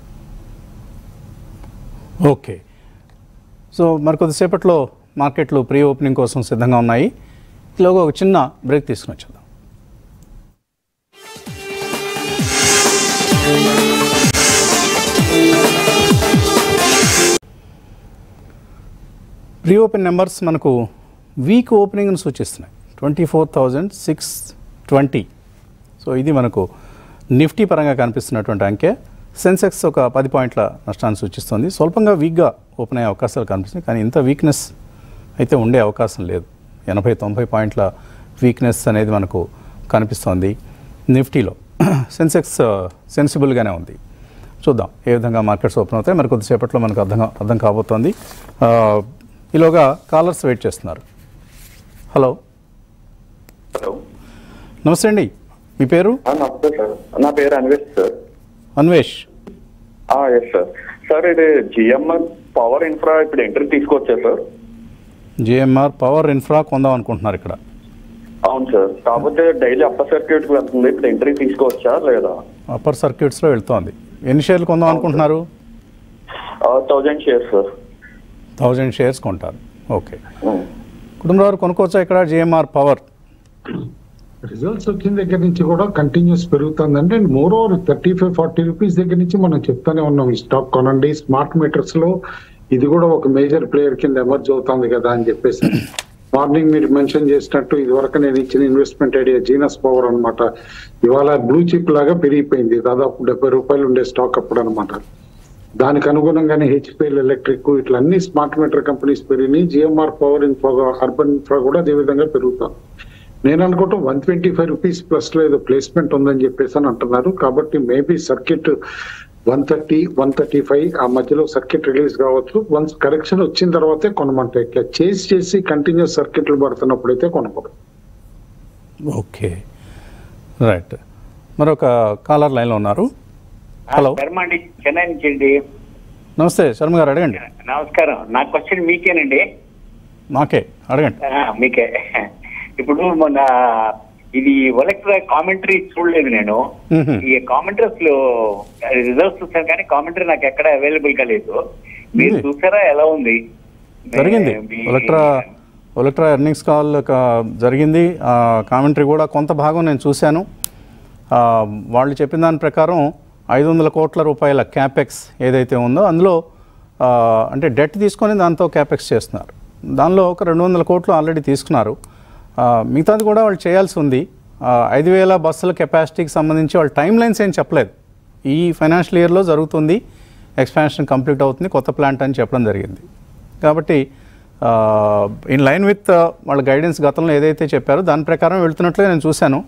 ఓకే, సో మరి కొద్దిసేపట్లో మార్కెట్లు ప్రీ ఓపెనింగ్ కోసం సిద్ధంగా ఉన్నాయి. ఈలోగా ఒక చిన్న బ్రేక్ తీసుకుని వచ్చేద్దాం. ప్రీ ఓపెన్ నెంబర్స్ మనకు వీక్ ఓపెనింగ్ను సూచిస్తున్నాయి. 24,620. సో ఇది మనకు నిఫ్టీ పరంగా కనిపిస్తున్నటువంటి అంకె. సెన్సెక్స్ ఒక 10 పాయింట్ల నష్టాన్ని సూచిస్తుంది. స్వల్పంగా వీక్గా ఓపెన్ అయ్యే అవకాశాలు కనిపిస్తున్నాయి, కానీ ఇంత వీక్నెస్ అయితే ఉండే అవకాశం లేదు. 80-90 పాయింట్ల వీక్నెస్ అనేది మనకు కనిపిస్తోంది నిఫ్టీలో. సెన్సెక్స్ సెన్సిబుల్గానే ఉంది. చూద్దాం ఏ విధంగా మార్కెట్స్ ఓపెన్ అవుతాయి. మరి కొద్దిసేపట్లో మనకు అర్థం కాబోతోంది. ఈలోగా కాలర్స్ వెయిట్ చేస్తున్నారు. హలో, నమస్తే అండి, మీ పేరు? నమస్తే సార్, నా పేరు Anvesh sir. Anvesh, yes sir. Sir ఇది జిఎంఆర్ పవర్ ఇన్ఫ్రా ఇప్పుడు ఎంట్రీ తీసుకోవచ్చా సార్? జిఎంఆర్ పవర్ ఇన్ఫ్రా కొందాం అనుకుంటున్నారు ఇక్కడ? అవును సార్, కాకపోతే డైలీ అప్పర్ సర్క్యూట్కి వెళ్తుంది, ఇప్పుడు ఎంట్రీ తీసుకోవచ్చా లేదా? అప్పర్ సర్క్యూట్స్లో వెళ్తోంది. ఎన్ని షేర్లు కొందాం అనుకుంటున్నారు? 1000 షేర్స్ సార్. 1000 షేర్స్ కొంటారు. ఓకే. కుటుంబరావు కొనుక్కోవచ్చా ఇక్కడ జిఎంఆర్ పవర్? రిజల్ట్స్ వచ్చిన దగ్గర నుంచి కూడా కంటిన్యూస్ పెరుగుతుందండి. అండ్ మోర్ ఓవర్ 35-40 రూపీస్ దగ్గర నుంచి మనం చెప్తానే ఉన్నాం ఈ స్టాక్ కొనండి. స్మార్ట్ మీటర్స్ లో ఇది కూడా ఒక మేజర్ ప్లేయర్ కింద ఎమర్జ్ అవుతుంది కదా అని చెప్పేసి మార్నింగ్ మీరు మెన్షన్ చేసినట్టు ఇది వరకు నేను ఇచ్చిన ఇన్వెస్ట్మెంట్ ఐడియా జీనస్ పవర్ అనమాట. ఇవాళ బ్లూ చిప్ లాగా పెరిగిపోయింది. దాదాపు 70 రూపాయలు ఉండే స్టాక్ అప్పుడు అనమాట. దానికి అనుగుణంగానే హెచ్పిఎల్ ఎలక్ట్రిక్ ఇట్లా అన్ని స్మార్ట్ మీటర్ కంపెనీస్ పెరిగినాయి. GMR power infra, urban infra కూడా అదే విధంగా పెరుగుతాం. నేను అనుకుంటాం 125 రూపీస్ ప్లస్ లో ఏదో ప్లేస్మెంట్ ఉందని చెప్పేసి అని అంటున్నారు. కాబట్టి మేబీ సర్క్యూట్ 130-135 ఆ మధ్యలో సర్క్యూట్ రిలీజ్ కావచ్చు. వన్స్ కరెక్షన్ వచ్చిన తర్వాతే కొనమంటే ఇట్లా చేసి కంటిన్యూస్ సర్క్యూట్లు పడుతున్నప్పుడు అయితే కొనకూడదు. Okay, right. మరొక కాలర్ లైన్లో ఉన్నారు. హలో, శర్మ అండి, చెన్నై నుంచి అండి. నమస్తే శర్మ గారు, అడగండి. నమస్కారం. నా క్వశ్చన్ మీకేనండి. మాకే, అడగండి. మీకే. ఇప్పుడు మొన్న ఇది ఒలెక్ట్రా కామెంటరీ చూడలేదు నేను. ఈ కామెంటరీస్ లో రిజల్ట్స్ చూసాను కానీ కామెంటరీ నాకు ఎక్కడ అవైలబుల్ గా లేదు. మీరు చూసారా? ఎలా ఉంది? జరిగింది. ఒలెక్ట్రా ఎర్నింగ్స్ కాల్ జరిగింది. కామెంటరీ కూడా కొంత భాగం నేను చూశాను. వాళ్ళు చెప్పిన దాని ప్రకారం 500 కోట్ల రూపాయల క్యాపెక్స్ ఏదైతే ఉందో అందులో అంటే డెట్ తీసుకొని దాంతో క్యాపెక్స్ చేస్తున్నారు. దానిలో ఒక 200 కోట్లు ఆల్రెడీ తీసుకున్నారు. మిగతాది కూడా వాళ్ళు చేయాల్సి ఉంది. 5000 బస్సుల కెపాసిటీకి సంబంధించి వాళ్ళు టైం లైన్స్ ఏం చెప్పలేదు. ఈ ఫైనాన్షియల్ ఇయర్లో జరుగుతుంది, ఎక్స్పాన్షన్ కంప్లీట్ అవుతుంది, కొత్త ప్లాంట్ అని చెప్పడం జరిగింది. కాబట్టి ఇన్ లైన్ విత్ వాళ్ళ గైడెన్స్ గతంలో ఏదైతే చెప్పారో దాని ప్రకారం వెళ్తున్నట్లుగా నేను చూశాను.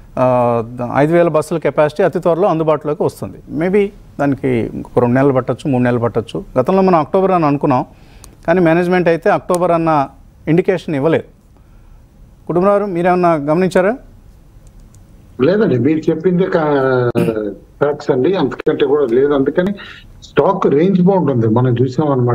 5000 బస్సుల కెపాసిటీ అతి త్వరలో అందుబాటులోకి వస్తుంది. మేబీ దానికి ఇంకొక 2 నెలలు పట్టచ్చు, 3 నెలలు పట్టచ్చు. గతంలో మనం అక్టోబర్ అని అనుకున్నాం, కానీ మేనేజ్మెంట్ అయితే అక్టోబర్ అన్న ఇండికేషన్ ఇవ్వలేదు. కుటుంబరావు మీరేమన్నా గమనించారా? లేదండి, మీరు చెప్పింది ఫ్యాక్ట్స్ అండి, అంతకంటే కూడా లేదు. అందుకని స్టాక్ రేంజ్ బౌండ్ ఉంది, మనం చూసాం అనమాట.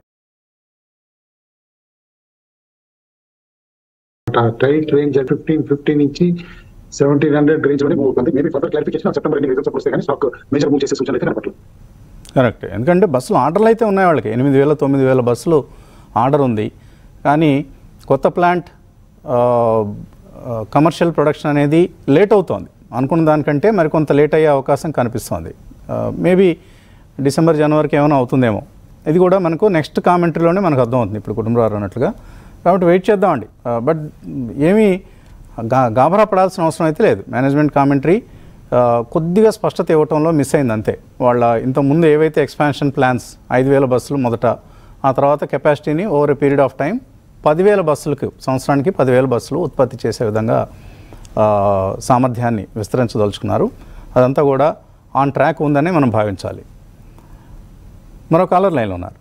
టైట్ రేంజ్ 1550 నుంచి 1700 రేంజ్ లోనే మూవ్ అవుతుంది. Maybe further clarification September results వస్తే కానీ స్టాక్ మేజర్ మూవ్ చేసే సూచనలు అయితే కనపడలేదు. కరెక్ట్. ఎందుకంటే బస్సులు ఆర్డర్లు అయితే ఉన్నాయి వాళ్ళకి. 8000-9000 బస్సులు ఆర్డర్ ఉంది. కానీ కొత్త ప్లాంట్ కమర్షియల్ ప్రొడక్షన్ అనేది లేట్ అవుతోంది. అనుకున్న దానికంటే మరికొంత లేట్ అయ్యే అవకాశం కనిపిస్తోంది. మేబీ డిసెంబర్ జనవరికి ఏమైనా అవుతుందేమో. ఇది కూడా మనకు నెక్స్ట్ కామెంటరీలోనే మనకు అర్థమవుతుంది ఇప్పుడు కుటుంబరావు అన్నట్లుగా. కాబట్టి వెయిట్ చేద్దామండి. బట్ ఏమీ గాబరా పడాల్సిన అవసరం అయితే లేదు. మేనేజ్మెంట్ కామెంటరీ కొద్దిగా స్పష్టత ఇవ్వటంలో మిస్ అయింది అంతే. వాళ్ళ ఇంతకుముందు ఏవైతే ఎక్స్పాన్షన్ ప్లాన్స్ 5000 బస్సులు మొదట, ఆ తర్వాత కెపాసిటీని over a period of time 10,000 బస్సులకు, సంవత్సరానికి 10,000 బస్సులు ఉత్పత్తి చేసే విధంగా సామర్థ్యాన్ని విస్తరించదలుచుకున్నారు. అదంతా కూడా ఆన్ ట్రాక్ ఉందని మనం భావించాలి. మరో కాలర్ లైన్లో ఉన్నారు.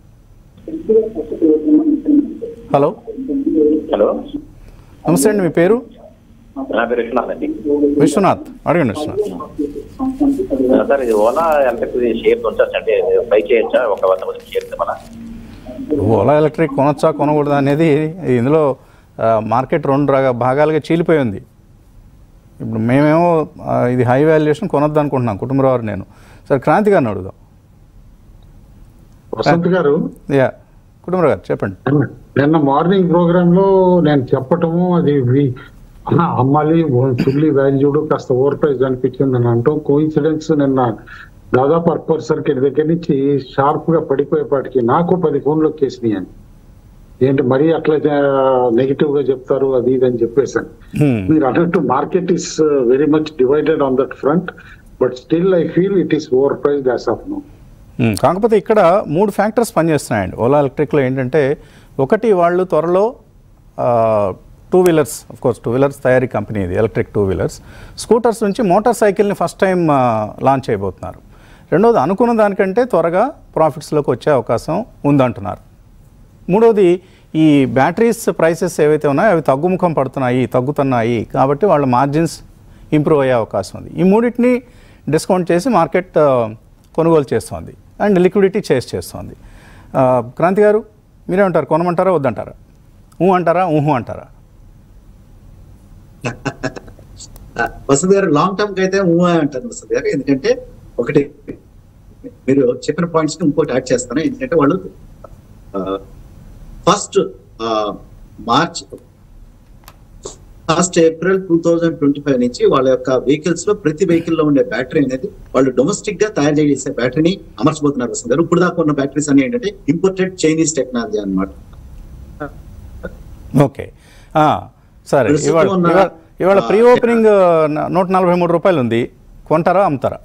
హలో. హలో, నమస్తే అండి, మీ పేరు? నా పేరు విశ్వనాథ్ అండి. విశ్వనాథ్, అడగండి విశ్వనాథ్. సార్, ఇది ఓలా ఎలక్ట్రిక్ షేర్స్ వచ్చా అంటే బై చేయొచ్చా? ఒక 100 షేర్స్ మన ఓలా ఎలక్ట్రిక్ కొనొచ్చా కొనకూడదా అనేది ఇందులో మార్కెట్ 2 భాగాలుగా చీలిపోయి ఉంది. ఇప్పుడు మేమేమో ఇది హై వాల్యుయేషన్ కొనొద్దు అనుకుంటున్నాం కుటుంబరావు నేను. సరే, క్రాంతి గారిని అడుగుదాం. వసంత్ గారు, కుటుంబరావు గారు చెప్పండి. నిన్న మార్నింగ్ ప్రోగ్రామ్ లో నేను చెప్పటము అది అమ్మాలి ఫుల్లీ వాల్యూడ్ కాస్త ఓవర్ ప్రైజ్ అనిపించింది అని అంటాం. కోఇన్సిడెన్స్ నిన్న దాదాపు అర్పర్ సర్కిట్ దగ్గర నుంచి షార్ప్ గా పడిపోయేపాటికి నాకు 10 ఫోన్లు వచ్చేసినాయి అని. ఏంటి మరీ అట్లా నెగిటివ్ గా చెప్తారు అది ఇది అని చెప్పేసాను. మీరు అన్నట్టు market is very much divided on that front, but still I feel it is over price as of now. కాకపోతే ఇక్కడ 3 ఫ్యాక్టర్స్ పనిచేస్తున్నాయండి ఓలా ఎలక్ట్రిక్లో. ఏంటంటే ఒకటి, వాళ్ళు త్వరలో 2 వీలర్స్, అఫ్కోర్స్ 2 వీలర్స్ తయారీ కంపెనీ ఇది, ఎలక్ట్రిక్ 2 వీలర్స్. స్కూటర్స్ నుంచి మోటార్ సైకిల్ని ఫస్ట్ టైం లాంచ్ చేయబోతున్నారు. రెండోది, అనుకున్న దానికంటే త్వరగా ప్రాఫిట్స్లోకి వచ్చే అవకాశం ఉందంటున్నారు. మూడోది, ఈ బ్యాటరీస్ ప్రైసెస్ ఏవైతే ఉన్నాయో అవి తగ్గుతున్నాయి. కాబట్టి వాళ్ళ మార్జిన్స్ ఇంప్రూవ్ అయ్యే అవకాశం ఉంది. ఈ మూడింటిని డిస్కౌంట్ చేసి మార్కెట్ కొనుగోలు చేస్తోంది అండ్ లిక్విడిటీ చేస్తోంది. క్రాంతి గారు మీరేమంటారు? కొనమంటారా వద్దంటారా? అంటారా అంటారా? వసంత్ గారు, లాంగ్ టర్మ్ కి అయితే అంటారు వసంత్ గారు. ఎందుకంటే ఒకటి మీరు చెప్పిన పాయింట్స్ ని ఇంకోటి యాడ్ చేస్తాను. ఎందుకంటే వాళ్ళు ఫస్ట్ ఏప్రిల్ 2025 నుంచి వాళ్ళ యొక్క వెహికల్స్ లో ప్రతి వెహికల్ లో ఉండే బ్యాటరీ అనేది వాళ్ళు డొమెస్టిక్ గా తయారు చేసే బ్యాటరీని అమర్చబోతున్నారు వస్తుంది గారు. ఇప్పుడు దాకా ఉన్న బ్యాటరీస్ అన్ని ఏంటంటే ఇంపోర్టెడ్ చైనీస్ టెక్నాలజీ అన్నమాట. ఓకే సరే, ఇవాళ ప్రీ ఓపెనింగ్ 143 రూపాయలు ఉంది, కొంటారా అమ్ముతారా?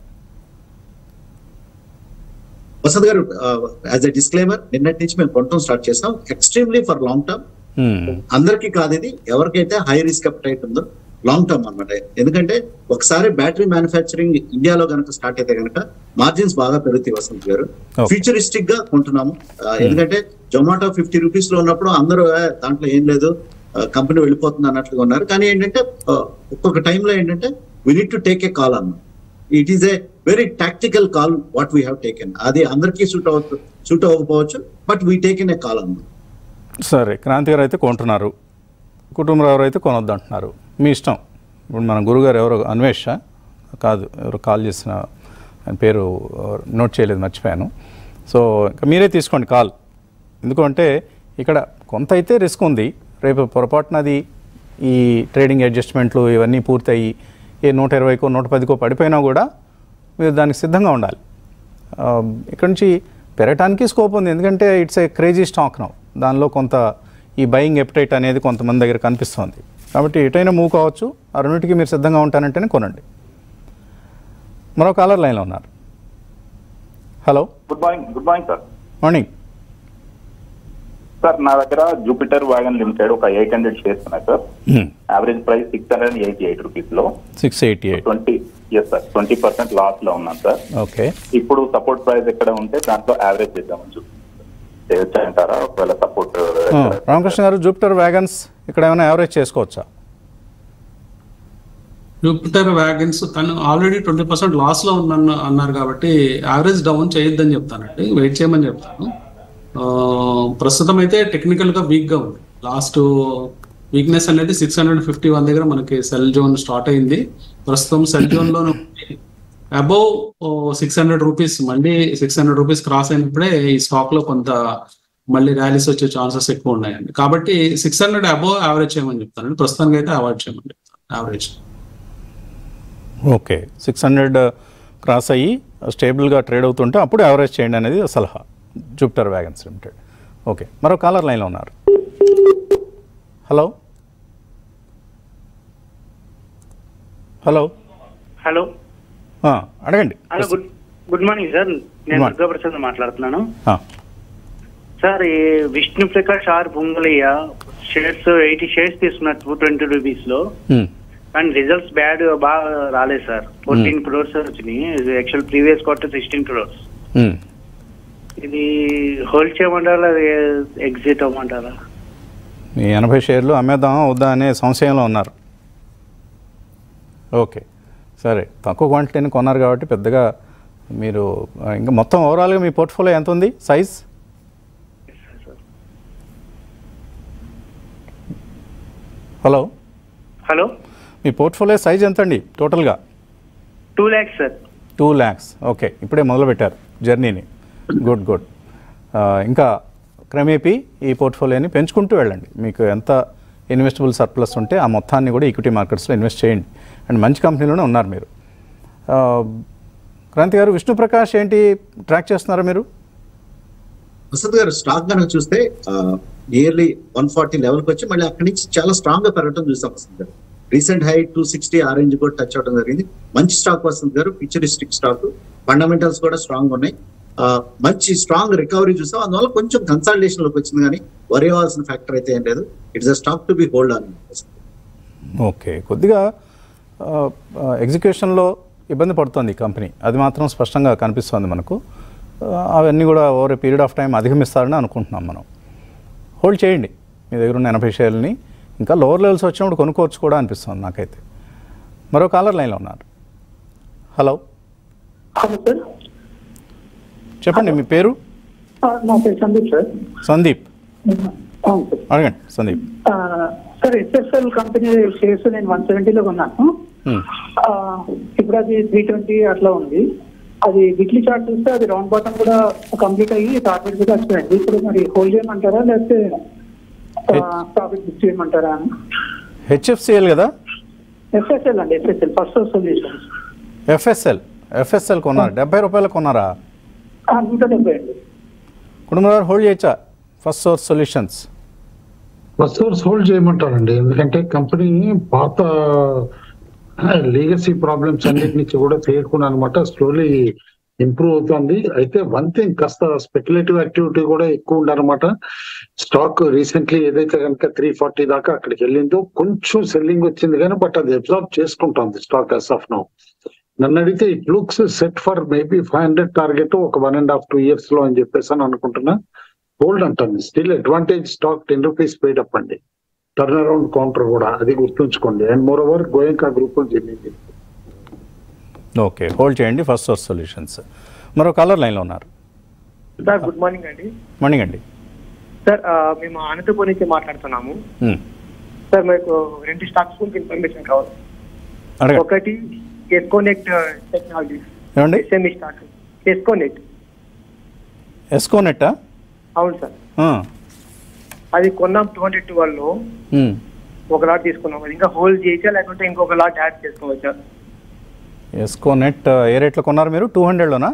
వసంత్ గారు, యాజ్ ఎ డిస్క్లైమర్, నిన్నటి నుంచి మేము కొనడం స్టార్ట్ చేస్తాం. Extremely for long term. అందరికీ కాదు, ఇది ఎవరికైతే హై రిస్క్ అప్టైట్ ఉందో లాంగ్ టర్మ్ అనమాట. ఎందుకంటే ఒకసారి బ్యాటరీ మ్యానుఫ్యాక్చరింగ్ ఇండియాలో కనుక స్టార్ట్ అయితే కనుక మార్జిన్స్ బాగా పెరుగుతాయి వసంత్ గారు. ఫ్యూచరిస్టిక్ గా కొంటున్నాము. ఎందుకంటే జొమాటో 50 రూపీస్ లో ఉన్నప్పుడు అందరూ దాంట్లో ఏం లేదు, కంపెనీ వెళ్ళిపోతుంది అన్నట్లుగా ఉన్నారు. కానీ ఏంటంటే ఒక్కొక్క టైంలో ఏంటంటే we need to take a call అన్న. It is a very tactical call what we have taken. అది అందరికీ సూట్ అవ్వకపోవచ్చు, but we taken a call అన్న. సరే, క్రాంతి గారు అయితే కొంటున్నారు, కుటుంబరావు అయితే కొనొద్దు అంటున్నారు, మీ ఇష్టం. ఇప్పుడు మన గురుగారు ఎవరో అన్వేష కాదు, ఎవరు కాల్ చేసిన ఆయన పేరు నోట్ చేయలేదు, మర్చిపోయాను. సో ఇంకా మీరే తీసుకోండి కాల్. ఎందుకంటే ఇక్కడ కొంత అయితే రిస్క్ ఉంది. రేపు పొరపాటున అది ఈ ట్రేడింగ్ అడ్జస్ట్మెంట్లు ఇవన్నీ పూర్తయి ఏ 120కో 110కో పడిపోయినా కూడా మీరు దానికి సిద్ధంగా ఉండాలి. ఇక్కడ నుంచి పెరగటానికి స్కోప్ ఉంది, ఎందుకంటే it's a crazy stock now. దానిలో కొంత ఈ బయింగ్ ఎప్టైట్ అనేది కొంతమంది దగ్గర కనిపిస్తుంది. కాబట్టి ఎటైనా మూవ్ కావచ్చు. ఆ రెండింటికి మీరు సిద్ధంగా ఉంటానంటేనే కొనండి. మరో కాలర్ లైన్లో ఉన్నారు. Hello, good morning sir. Morning sir, నా దగ్గర జూపిటర్ వ్యాగన్ లిమిటెడ్ ఒక 800 షేర్స్ ఉన్నాయి సార్. యావరేజ్ ప్రైస్ 688 రూపీస్ లో 688. ఎస్ సార్, 20% లాస్ లో ఉన్నాను సార్. ఓకే, ఇప్పుడు సపోర్ట్ ప్రైస్ ఎక్కడ ఉంటే దాంట్లో యావరేజ్ చేద్దామని చూసి అంటారా? ఒకవేళ సపోర్ట్ రామకృష్ణ గారు, జూపిటర్ వ్యాగన్స్ ఇక్కడ ఏమైనా యావరేజ్ చేసుకోవచ్చా? జూపిటర్ వ్యాగన్స్ తను ఆల్రెడీ 20% లాస్ లో అన్నారు కాబట్టి యావరేజ్ డౌన్ చేయొద్దని చెప్తానండి, వెయిట్ చేయమని చెప్తాను. ప్రస్తుతం అయితే టెక్నికల్ గా వీక్ గా ఉంది. లాస్ట్ వీక్నెస్ అనేది 651 దగ్గర మనకి సెల్ జోన్ స్టార్ట్ అయింది. ప్రస్తుతం సెల్ జోన్ లో అబౌవ్ 600 రూపీస్, మళ్ళీ 600 రూపీస్ క్రాస్ అయినప్పుడే ఈ స్టాక్ లో కొంత మళ్ళీ ర్యాలీస్ వచ్చే ఛాన్సెస్ ఎక్కువ ఉన్నాయండి. కాబట్టి 600 అబౌవ్ యావరేజ్ చేయమని చెప్తానండి. ప్రస్తుతానికి అయితే అవాయిడ్ చేయమని చెప్తాను యావరేజ్. ఓకే, 600 క్రాస్ అయ్యి స్టేబుల్గా ట్రేడ్ అవుతుంటే అప్పుడు యావరేజ్ చేయండి అనేది సలహా జూపిటర్ వ్యాగన్స్ లిమిటెడ్. ఓకే, మరో కాలర్ లైన్లో ఉన్నారు. హలో హలో హలో అడగండి. Hello, good morning sir. నేను దుర్గా ప్రసాద్ మాట్లాడుతున్నాను సార్. ఈ Vishnu Prakash R Punglia shares 80 shares తీసుకున్నారు 220 రూపీస్ లో. కానీ రిజల్ట్స్ బ్యాడ్ బాగా రాలేదు సార్. 14 crores వచ్చినాయి. Actual previous quarter 16 crores. ఇది హోల్డ్ చేయమంటారా, ఎగ్జిట్ అవ్వమంటారా? మీ 80 షేర్లు అమ్మేద్దామా వద్దా అనే సంశయంలో ఉన్నారు. ఓకే, సరే, తక్కువ క్వాంటిటీని కొన్నారు కాబట్టి పెద్దగా మీరు ఇంకా మొత్తం ఓవరాల్గా మీ పోర్ట్ఫోలియో ఎంత ఉంది సైజ్? హలో హలో, మీ పోర్ట్ఫోలియో సైజ్ ఎంత అండి టోటల్గా? 2 lakhs సార్. 2 lakhs. ఓకే, ఇప్పుడే మొదలుపెట్టారు జర్నీని. గుడ్. ఇంకా క్రమేపీ ఈ పోర్ట్ఫోలియోని పెంచుకుంటూ వెళ్ళండి. మీకు ఎంత ఇన్వెస్టబుల్ సర్ప్లస్ ఉంటే ఆ మొత్తాన్ని కూడా ఈక్విటీ మార్కెట్స్లో ఇన్వెస్ట్ చేయండి. అండ్ మంచి కంపెనీలోనే ఉన్నారు మీరు. క్రాంతి గారు, విష్ణు ప్రకాష్ ఏంటి ట్రాక్ చేస్తున్నారా మీరు? వసంత్ గారు, స్టాక్ కనుక చూస్తే నియర్లీ 140 లెవెల్కి వచ్చి మళ్ళీ అక్కడి నుంచి చాలా స్ట్రాంగ్ గా పెరగడం చూసాం వసంత్ గారు. రీసెంట్ హై 260 ఆ రేంజ్ కూడా టచ్ అవడం జరిగింది. మంచి స్టాక్ వసంత్ గారు, ఫ్యూచరిస్టిక్ స్టాక్, ఫండమెంటల్స్ కూడా స్ట్రాంగ్ ఉన్నాయి. మంచి స్ట్రాంగ్ రికవరీ చూసాం. అందువల్ల కొంచెం కన్సాలిడేషన్ లోకి వచ్చింది, కానీ వరి అవ్వాల్సిన ఫ్యాక్టర్ అయితే ఏం లేదు. It's a stock to be hold on. Okay, కొద్దిగా ఎగ్జిక్యూషన్లో ఇబ్బంది పడుతుంది ఈ కంపెనీ, అది మాత్రం స్పష్టంగా కనిపిస్తుంది మనకు. అవన్నీ కూడా over a period of time అధిగమిస్తారని అనుకుంటున్నాం మనం. హోల్డ్ చేయండి మీ దగ్గర ఉన్న 80 షేర్లని. ఇంకా లోవర్ లెవెల్స్ వచ్చినప్పుడు కొనుక్కోవచ్చు కూడా అనిపిస్తుంది నాకైతే. మరో కాలర్ లైన్లో ఉన్నారు. హలో సార్, చెప్పండి, మీ పేరు? నా పేరు సందీప్ సార్. సందీప్, అవును సార్. అడగండి Sandeep. Sir, SSL company shares నేను 170లో కొన్నాను. ఇప్పుడు అది 320 అట్లా ఉంది. అది వీక్లీ చార్ట్ చూస్తే అది రౌండ్ బాటమ్ కూడా కంప్లీట్ అయ్యి టార్గెట్ కూడా వచ్చిందండి. ఇప్పుడు మరి హోల్డ్ చేయమంటారా లేకపోతే ప్రాఫిట్ బుక్ చేయమంటారా అని? హెచ్ఎఫ్సిఎల్ కదా? ఎఫ్ఎస్ఎల్ అండి, ఎఫ్ఎస్ఎల్ ఫస్ట్ సొల్యూషన్స్. ఎఫ్ఎస్ఎల్ కొన్నారు, 70 రూపాయలు కొన్నారా? 170 అండి. కుటుంబరావు హోల్డ్ చేయొచ్చా first source solutions? First source hold చేయమంటారండి, ఎందుకంటే కంపెనీ పాత లీగసీ ప్రాబ్లమ్స్ అన్నిటి నుంచి కూడా చేయకుండా అనమాట స్లోలీ ఇంప్రూవ్ అవుతుంది. అయితే వన్ థింగ్, కాస్త స్పెక్యులేటివ్ యాక్టివిటీ కూడా ఎక్కువ ఉందన్నమాట. స్టాక్ రీసెంట్లీ ఏదైతే కనుక 340 దాకా అక్కడికి వెళ్ళిందో కొంచెం సెల్లింగ్ వచ్చింది కానీ బట్ అది అబ్జర్వ్ చేసుకుంటుంది స్టాక్ యాజ్ ఆఫ్ నౌ. నన్ను అడిగితే it looks set for maybe 500 target ఒక 1.5-2 years లో అని చెప్పేసి అని అనుకుంటున్నా. హోల్డ్ అంటుంది. Still advantage stock 10 rupees paid up అండి. టర్న్ అరౌండ్ కౌంటర్ కూడా అది గుర్తుంచుకోండి. And more over Goenka group చెల్లింది. ఓకే, హోల్డ్ చేయండి ఫస్ట్ సోర్స్ సొల్యూషన్స్. మరో కాలర్ లైన్లో ఉన్నారు. సార్ గుడ్ మార్నింగ్ అండి. మార్నింగ్ అండి. సార్ మేము అనంతపూర్ నుంచి మాట్లాడుతున్నాము. సార్ మీకు 2 స్టాక్స్ గురించి ఇన్ఫర్మేషన్ కావాలి. ఒకటి ఎస్కోనెట్ టెక్నాలజీస్, ఏమండి? SME stock Esconet. ఎస్కోనెట్టా? అవును సార్. అది కొన్నాం 212లో, ఒక లాట్ తీసుకున్నాం. అది ఇంకా హోల్డ్ చేయొచ్చా లేకుంటే ఇంకొక లాట్ యాడ్ చేసుకోవచ్చా? ఎస్కోనెట్ ఏ రేట్లో కొన్నారు మీరు? 200లోనా?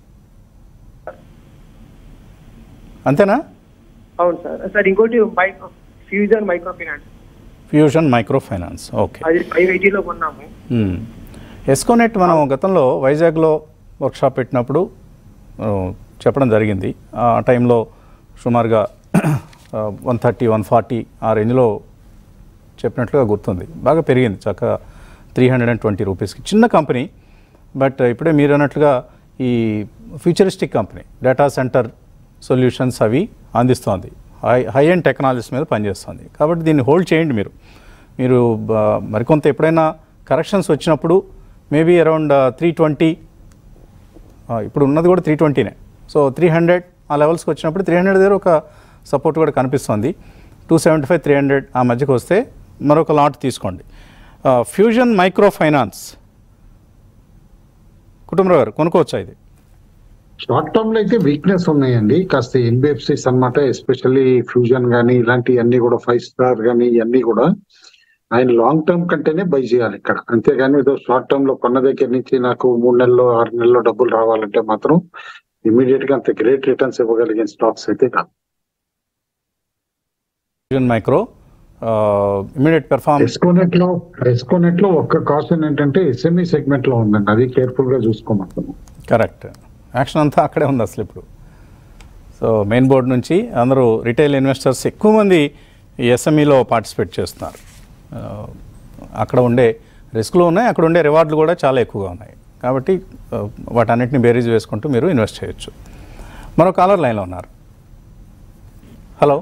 అంతేనా? అవును సార్. సార్ ఇంకోటి ఫ్యూజన్ మైక్రో ఫైనాన్స్. ఓకే, అది 580లో కొన్నాము. ఎస్కోనెట్ మనం గతంలో వైజాగ్లో వర్క్షాప్ పెట్టినప్పుడు చెప్పడం జరిగింది. ఆ టైంలో సుమారుగా 130-140 ఆ రేంజ్లో చెప్పినట్లుగా గుర్తుంది. బాగా పెరిగింది చక్కగా 320 రూపీస్కి. చిన్న కంపెనీ, బట్ ఇప్పుడే మీరు అన్నట్లుగా ఈ futuristic company, data centre solutions అవి అందిస్తోంది. హై ఎండ్ టెక్నాలజీస్ మీద పనిచేస్తుంది. కాబట్టి దీన్ని హోల్డ్ చేయండి మీరు మరికొంత ఎప్పుడైనా కరెక్షన్స్ వచ్చినప్పుడు మేబీ అరౌండ్ 320, ఇప్పుడు ఉన్నది కూడా 320నే. సో 300 ఆ లెవెల్స్కి వచ్చినప్పుడు 300 దగ్గర ఒక సపోర్ట్ కూడా కనిపిస్తుంది. 275-300 ఆ మధ్యకి వస్తే మరొక లాట్ తీసుకోండి. ఫ్యూజన్ మైక్రో ఫైనాన్స్ కుటుంబరావు గారు కొనుక్కోవచ్చా ఇది? షార్ట్ టర్మ్ లో అయితే వీక్నెస్ ఉన్నాయండి కాస్త ఎన్బిఎఫ్సిస్ అనమాట. ఎస్పెషల్లీ ఫ్యూజన్ కానీ ఇలాంటివన్నీ కూడా 5 స్టార్ కానీ ఇవన్నీ కూడా ఆయన లాంగ్ టర్మ్ కంటేనే బై చేయాలి ఇక్కడ. అంతేగాని ఏదో షార్ట్ టర్మ్ లో కొన్న దగ్గర నుంచి నాకు 3 నెలల్లో 6 నెలల్లో డబ్బులు రావాలంటే మాత్రం ఇమీడియట్ గా అంత గ్రేట్ రిటర్న్స్ ఇవ్వగలిగిన స్టాక్స్ అయితే కాదు. Micro immediate performance. ఎస్కోనెట్ లో ఒక్క కాషన్ ఏంటంటే ఎస్ఎంఈ సెగ్మెంట్ లో ఉందండి, అది కేర్ఫుల్ గా చూసుకోమంటున్నాం. కరెక్ట్, యాక్షన్ అంతా అక్కడే ఉంది అసలు ఇప్పుడు. సో మెయిన్ బోర్డు నుంచి అందరూ రిటైల్ ఇన్వెస్టర్స్ ఎక్కువ మంది ఈ ఎస్ఎంఈలో పార్టిసిపేట్ చేస్తున్నారు. అక్కడ ఉండే రిస్క్లు ఉన్నాయి, అక్కడ ఉండే రివార్డులు కూడా చాలా ఎక్కువగా ఉన్నాయి. కాబట్టి వాటన్నిటిని బేరీజ్ వేసుకుంటూ మీరు ఇన్వెస్ట్ చేయొచ్చు. మరో కాలర్ లైన్లో ఉన్నారు. హలో.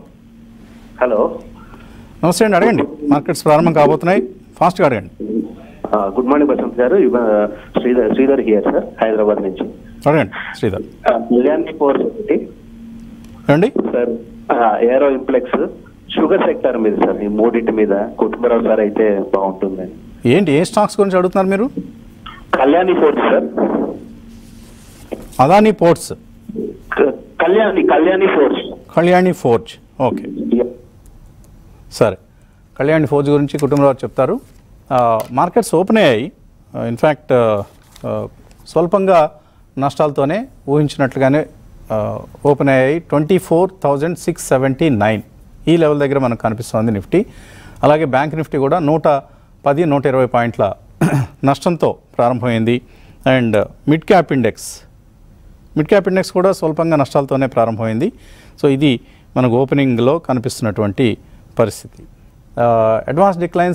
నమస్తే అండి, అడగండి. మార్కెట్స్ ప్రారంభం కాబోతున్నాయి, ఫాస్ట్గా అడగండి. గుడ్ మార్నింగ్ ప్రశాంత్ గారు. శ్రీధర్ హియర్ సార్, హైదరాబాద్ నుంచి. అడగండి శ్రీధర్. కళ్యాణి పోర్స్ అండి sir, aero impex, sugar sector మీద సార్, ఈ మూడింటి మీద కుటుంబరావు సార్ అయితే బాగుంటుంది. ఏంటి ఏ స్టాక్స్ గురించి అడుగుతున్నారు మీరు? Kalyani ports sir. Adani ports. Kalyani forge. Okay సరే, కళ్యాణి ఫోర్జ్ గురించి కుటుంబరావు చెప్తారు. మార్కెట్స్ ఓపెన్ అయ్యాయి. ఇన్ఫ్యాక్ట్ స్వల్పంగా నష్టాలతోనే ఊహించినట్లుగానే ఓపెన్ అయ్యాయి. 24,679 ఈ లెవెల్ దగ్గర మనకు కనిపిస్తుంది నిఫ్టీ. అలాగే బ్యాంక్ నిఫ్టీ కూడా 110-120 పాయింట్ల నష్టంతో ప్రారంభమైంది. అండ్ మిడ్ క్యాప్ ఇండెక్స్ కూడా స్వల్పంగా నష్టాలతోనే ప్రారంభమైంది. సో ఇది మనకు ఓపెనింగ్లో కనిపిస్తున్నటువంటి పరిస్థితి. అడ్వాన్స్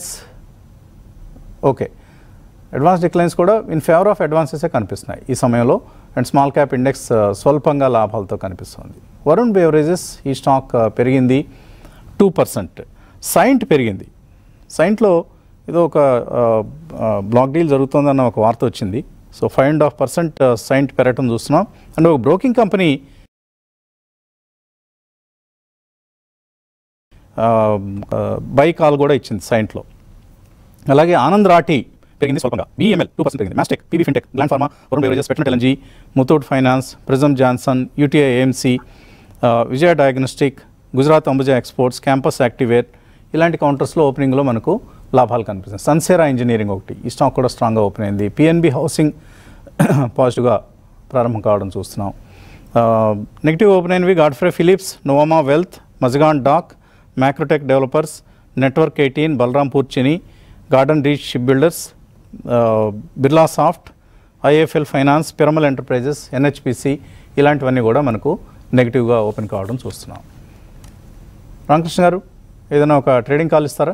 డిక్లైన్స్ కూడా ఇన్ ఫేవర్ ఆఫ్ అడ్వాన్సెసే కనిపిస్తున్నాయి ఈ సమయంలో. అండ్ స్మాల్ క్యాప్ ఇండెక్స్ స్వల్పంగా లాభాలతో కనిపిస్తుంది. వరుణ్ బెవరేజెస్ ఈ స్టాక్ పెరిగింది 2%. సైంట్ పెరిగింది. సైంట్లో ఏదో ఒక బ్లాక్ డీల్ జరుగుతుందన్న ఒక వార్త వచ్చింది. సో 5.5% సైంట్ పెరగటం చూస్తున్నాం. అండ్ ఒక బ్రోకింగ్ కంపెనీ బై కాల్ కూడా ఇచ్చింది సైంట్లో. అలాగే ఆనంద్ రాఠీ పెరిగింది స్వల్పంగా. BEML 2% పెరిగింది. Mastek, PB fintech, Gland pharma, Varun beverages, Petronet LNG, Muthoot finance, Prism Johnson, UTI AMC, Vijaya diagnostic, Gujarat Ambuja exports, Campus activate ఇలాంటి కౌంటర్స్లో ఓపెనింగ్లో మనకు లాభాలు కనిపిస్తుంది. సన్సేరా ఇంజనీరింగ్ ఒకటి, ఈ స్టాక్ కూడా స్ట్రాంగ్గా ఓపెన్ అయింది. PNB హౌసింగ్ పాజిటివ్గా ప్రారంభం కావడం చూస్తున్నాం. నెగిటివ్ ఓపెన్ అయినవి Godfrey Phillips, Nuvama wealth, Mazagon dock, Macrotech developers, network 18, Balrampur Chini, garden reach ship builders, Birla soft, IIFL finance, Piramal enterprises, NHPC ఇలాంటివన్నీ కూడా మనకు నెగిటివ్గా ఓపెన్ కావడం చూస్తున్నాం. రామకృష్ణ గారు ఏదైనా ఒక ట్రేడింగ్ కాల్ ఇస్తారా?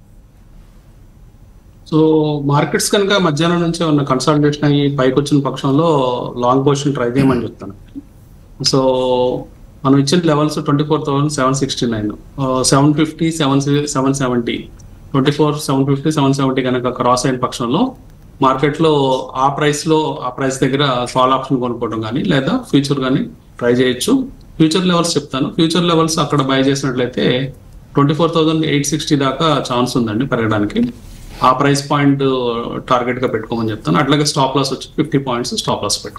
సో మార్కెట్స్ కనుక మధ్యాహ్నం నుంచే ఉన్న కన్సల్టేషన్ అయ్యి పైకి వచ్చిన పక్షంలో లాంగ్ పొజిషన్ ట్రై చేయమని చెప్తాను. సో మనం ఇచ్చిన లెవెల్స్ 24,769, 750, 770, 24,750, 770 కనుక క్రాస్ అయిన పక్షంలో మార్కెట్లో ఆ ప్రైస్ దగ్గర కాల్ ఆప్షన్ కొనుక్కోవడం కానీ లేదా ఫ్యూచర్ కానీ ట్రై చేయొచ్చు. ఫ్యూచర్ లెవెల్స్ చెప్తాను. ఫ్యూచర్ లెవెల్స్ అక్కడ బై చేసినట్లయితే 24,860 దాకా ఛాన్స్ ఉందండి పెరగడానికి. ఆ ప్రైస్ పాయింట్ టార్గెట్ గా పెట్టుకోమని చెప్తాను. అట్లాగే స్టాప్ లాస్ వచ్చి 50 పాయింట్స్ స్టాప్ లాస్ పెట్టుకో.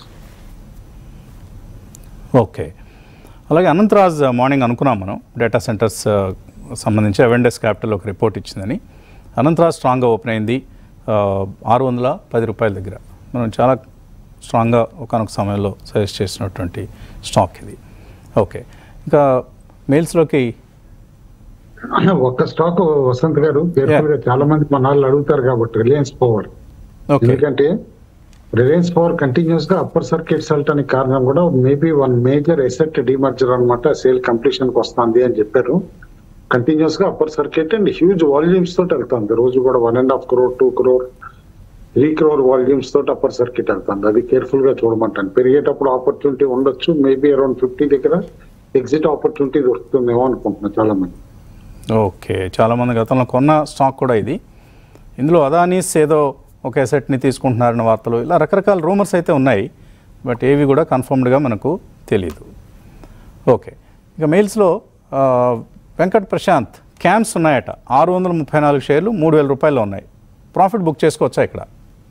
ఓకే. అలాగే అనంతరాజ్ మార్నింగ్ అనుకున్నాం మనం డేటా సెంటర్స్ సంబంధించి అవెండెస్ క్యాపిటల్ ఒక రిపోర్ట్ ఇచ్చిందని. అనంతరాజ్ స్ట్రాంగ్గా ఓపెన్ అయింది 610 రూపాయల దగ్గర. మనం చాలా స్ట్రాంగ్గా ఒకనొక సమయంలో సజెస్ట్ చేసినటువంటి స్టాక్ ఇది. ఓకే, ఇంకా మెయిల్స్లోకి ఒక్క స్టాక్ వసంత్ గారు కేర్ఫుల్ గా చాలా మంది మన వాళ్ళు అడుగుతారు కాబట్టి రిలయన్స్ పవర్. ఎందుకంటే రిలయన్స్ పవర్ కంటిన్యూస్ గా అప్పర్ సర్క్యూట్స్ వెళ్ళటానికి కారణం కూడా maybe one major asset demerger అనమాట. సేల్ కంప్లీషన్ కి వస్తుంది అని చెప్పారు. కంటిన్యూస్ గా upper circuit and huge volumes తోటి వెళ్తుంది. రోజు కూడా 1.5 crore, 2 crore, 3 crore వాల్యూమ్స్ తోటి అప్పర్ సర్క్యూట్ వెళ్తుంది. అది కేర్ఫుల్ గా చూడమంటాను. పెరిగేటప్పుడు ఆపర్చునిటీ ఉండొచ్చు. మేబీ అరౌండ్ 50 దగ్గర ఎగ్జిట్ ఆపర్చునిటీ దొరుకుతుందేమో అనుకుంటున్నాను చాలా మంది. ఓకే, చాలామంది గతంలో కొన్న స్టాక్ కూడా ఇది. ఇందులో అదానీస్ ఏదో ఒక అసెట్ని తీసుకుంటున్నారన్న వార్తలు, ఇలా రకరకాల రూమర్స్ అయితే ఉన్నాయి. బట్ ఏవి కూడా కన్ఫర్మ్డ్గా మనకు తెలియదు. ఓకే, ఇక మెయిల్స్లో వెంకట్ ప్రశాంత్, క్యామ్స్ ఉన్నాయట 634 షేర్లు 3,000 రూపాయలు ఉన్నాయి. ప్రాఫిట్ బుక్ చేసుకోవచ్చా ఇక్కడ?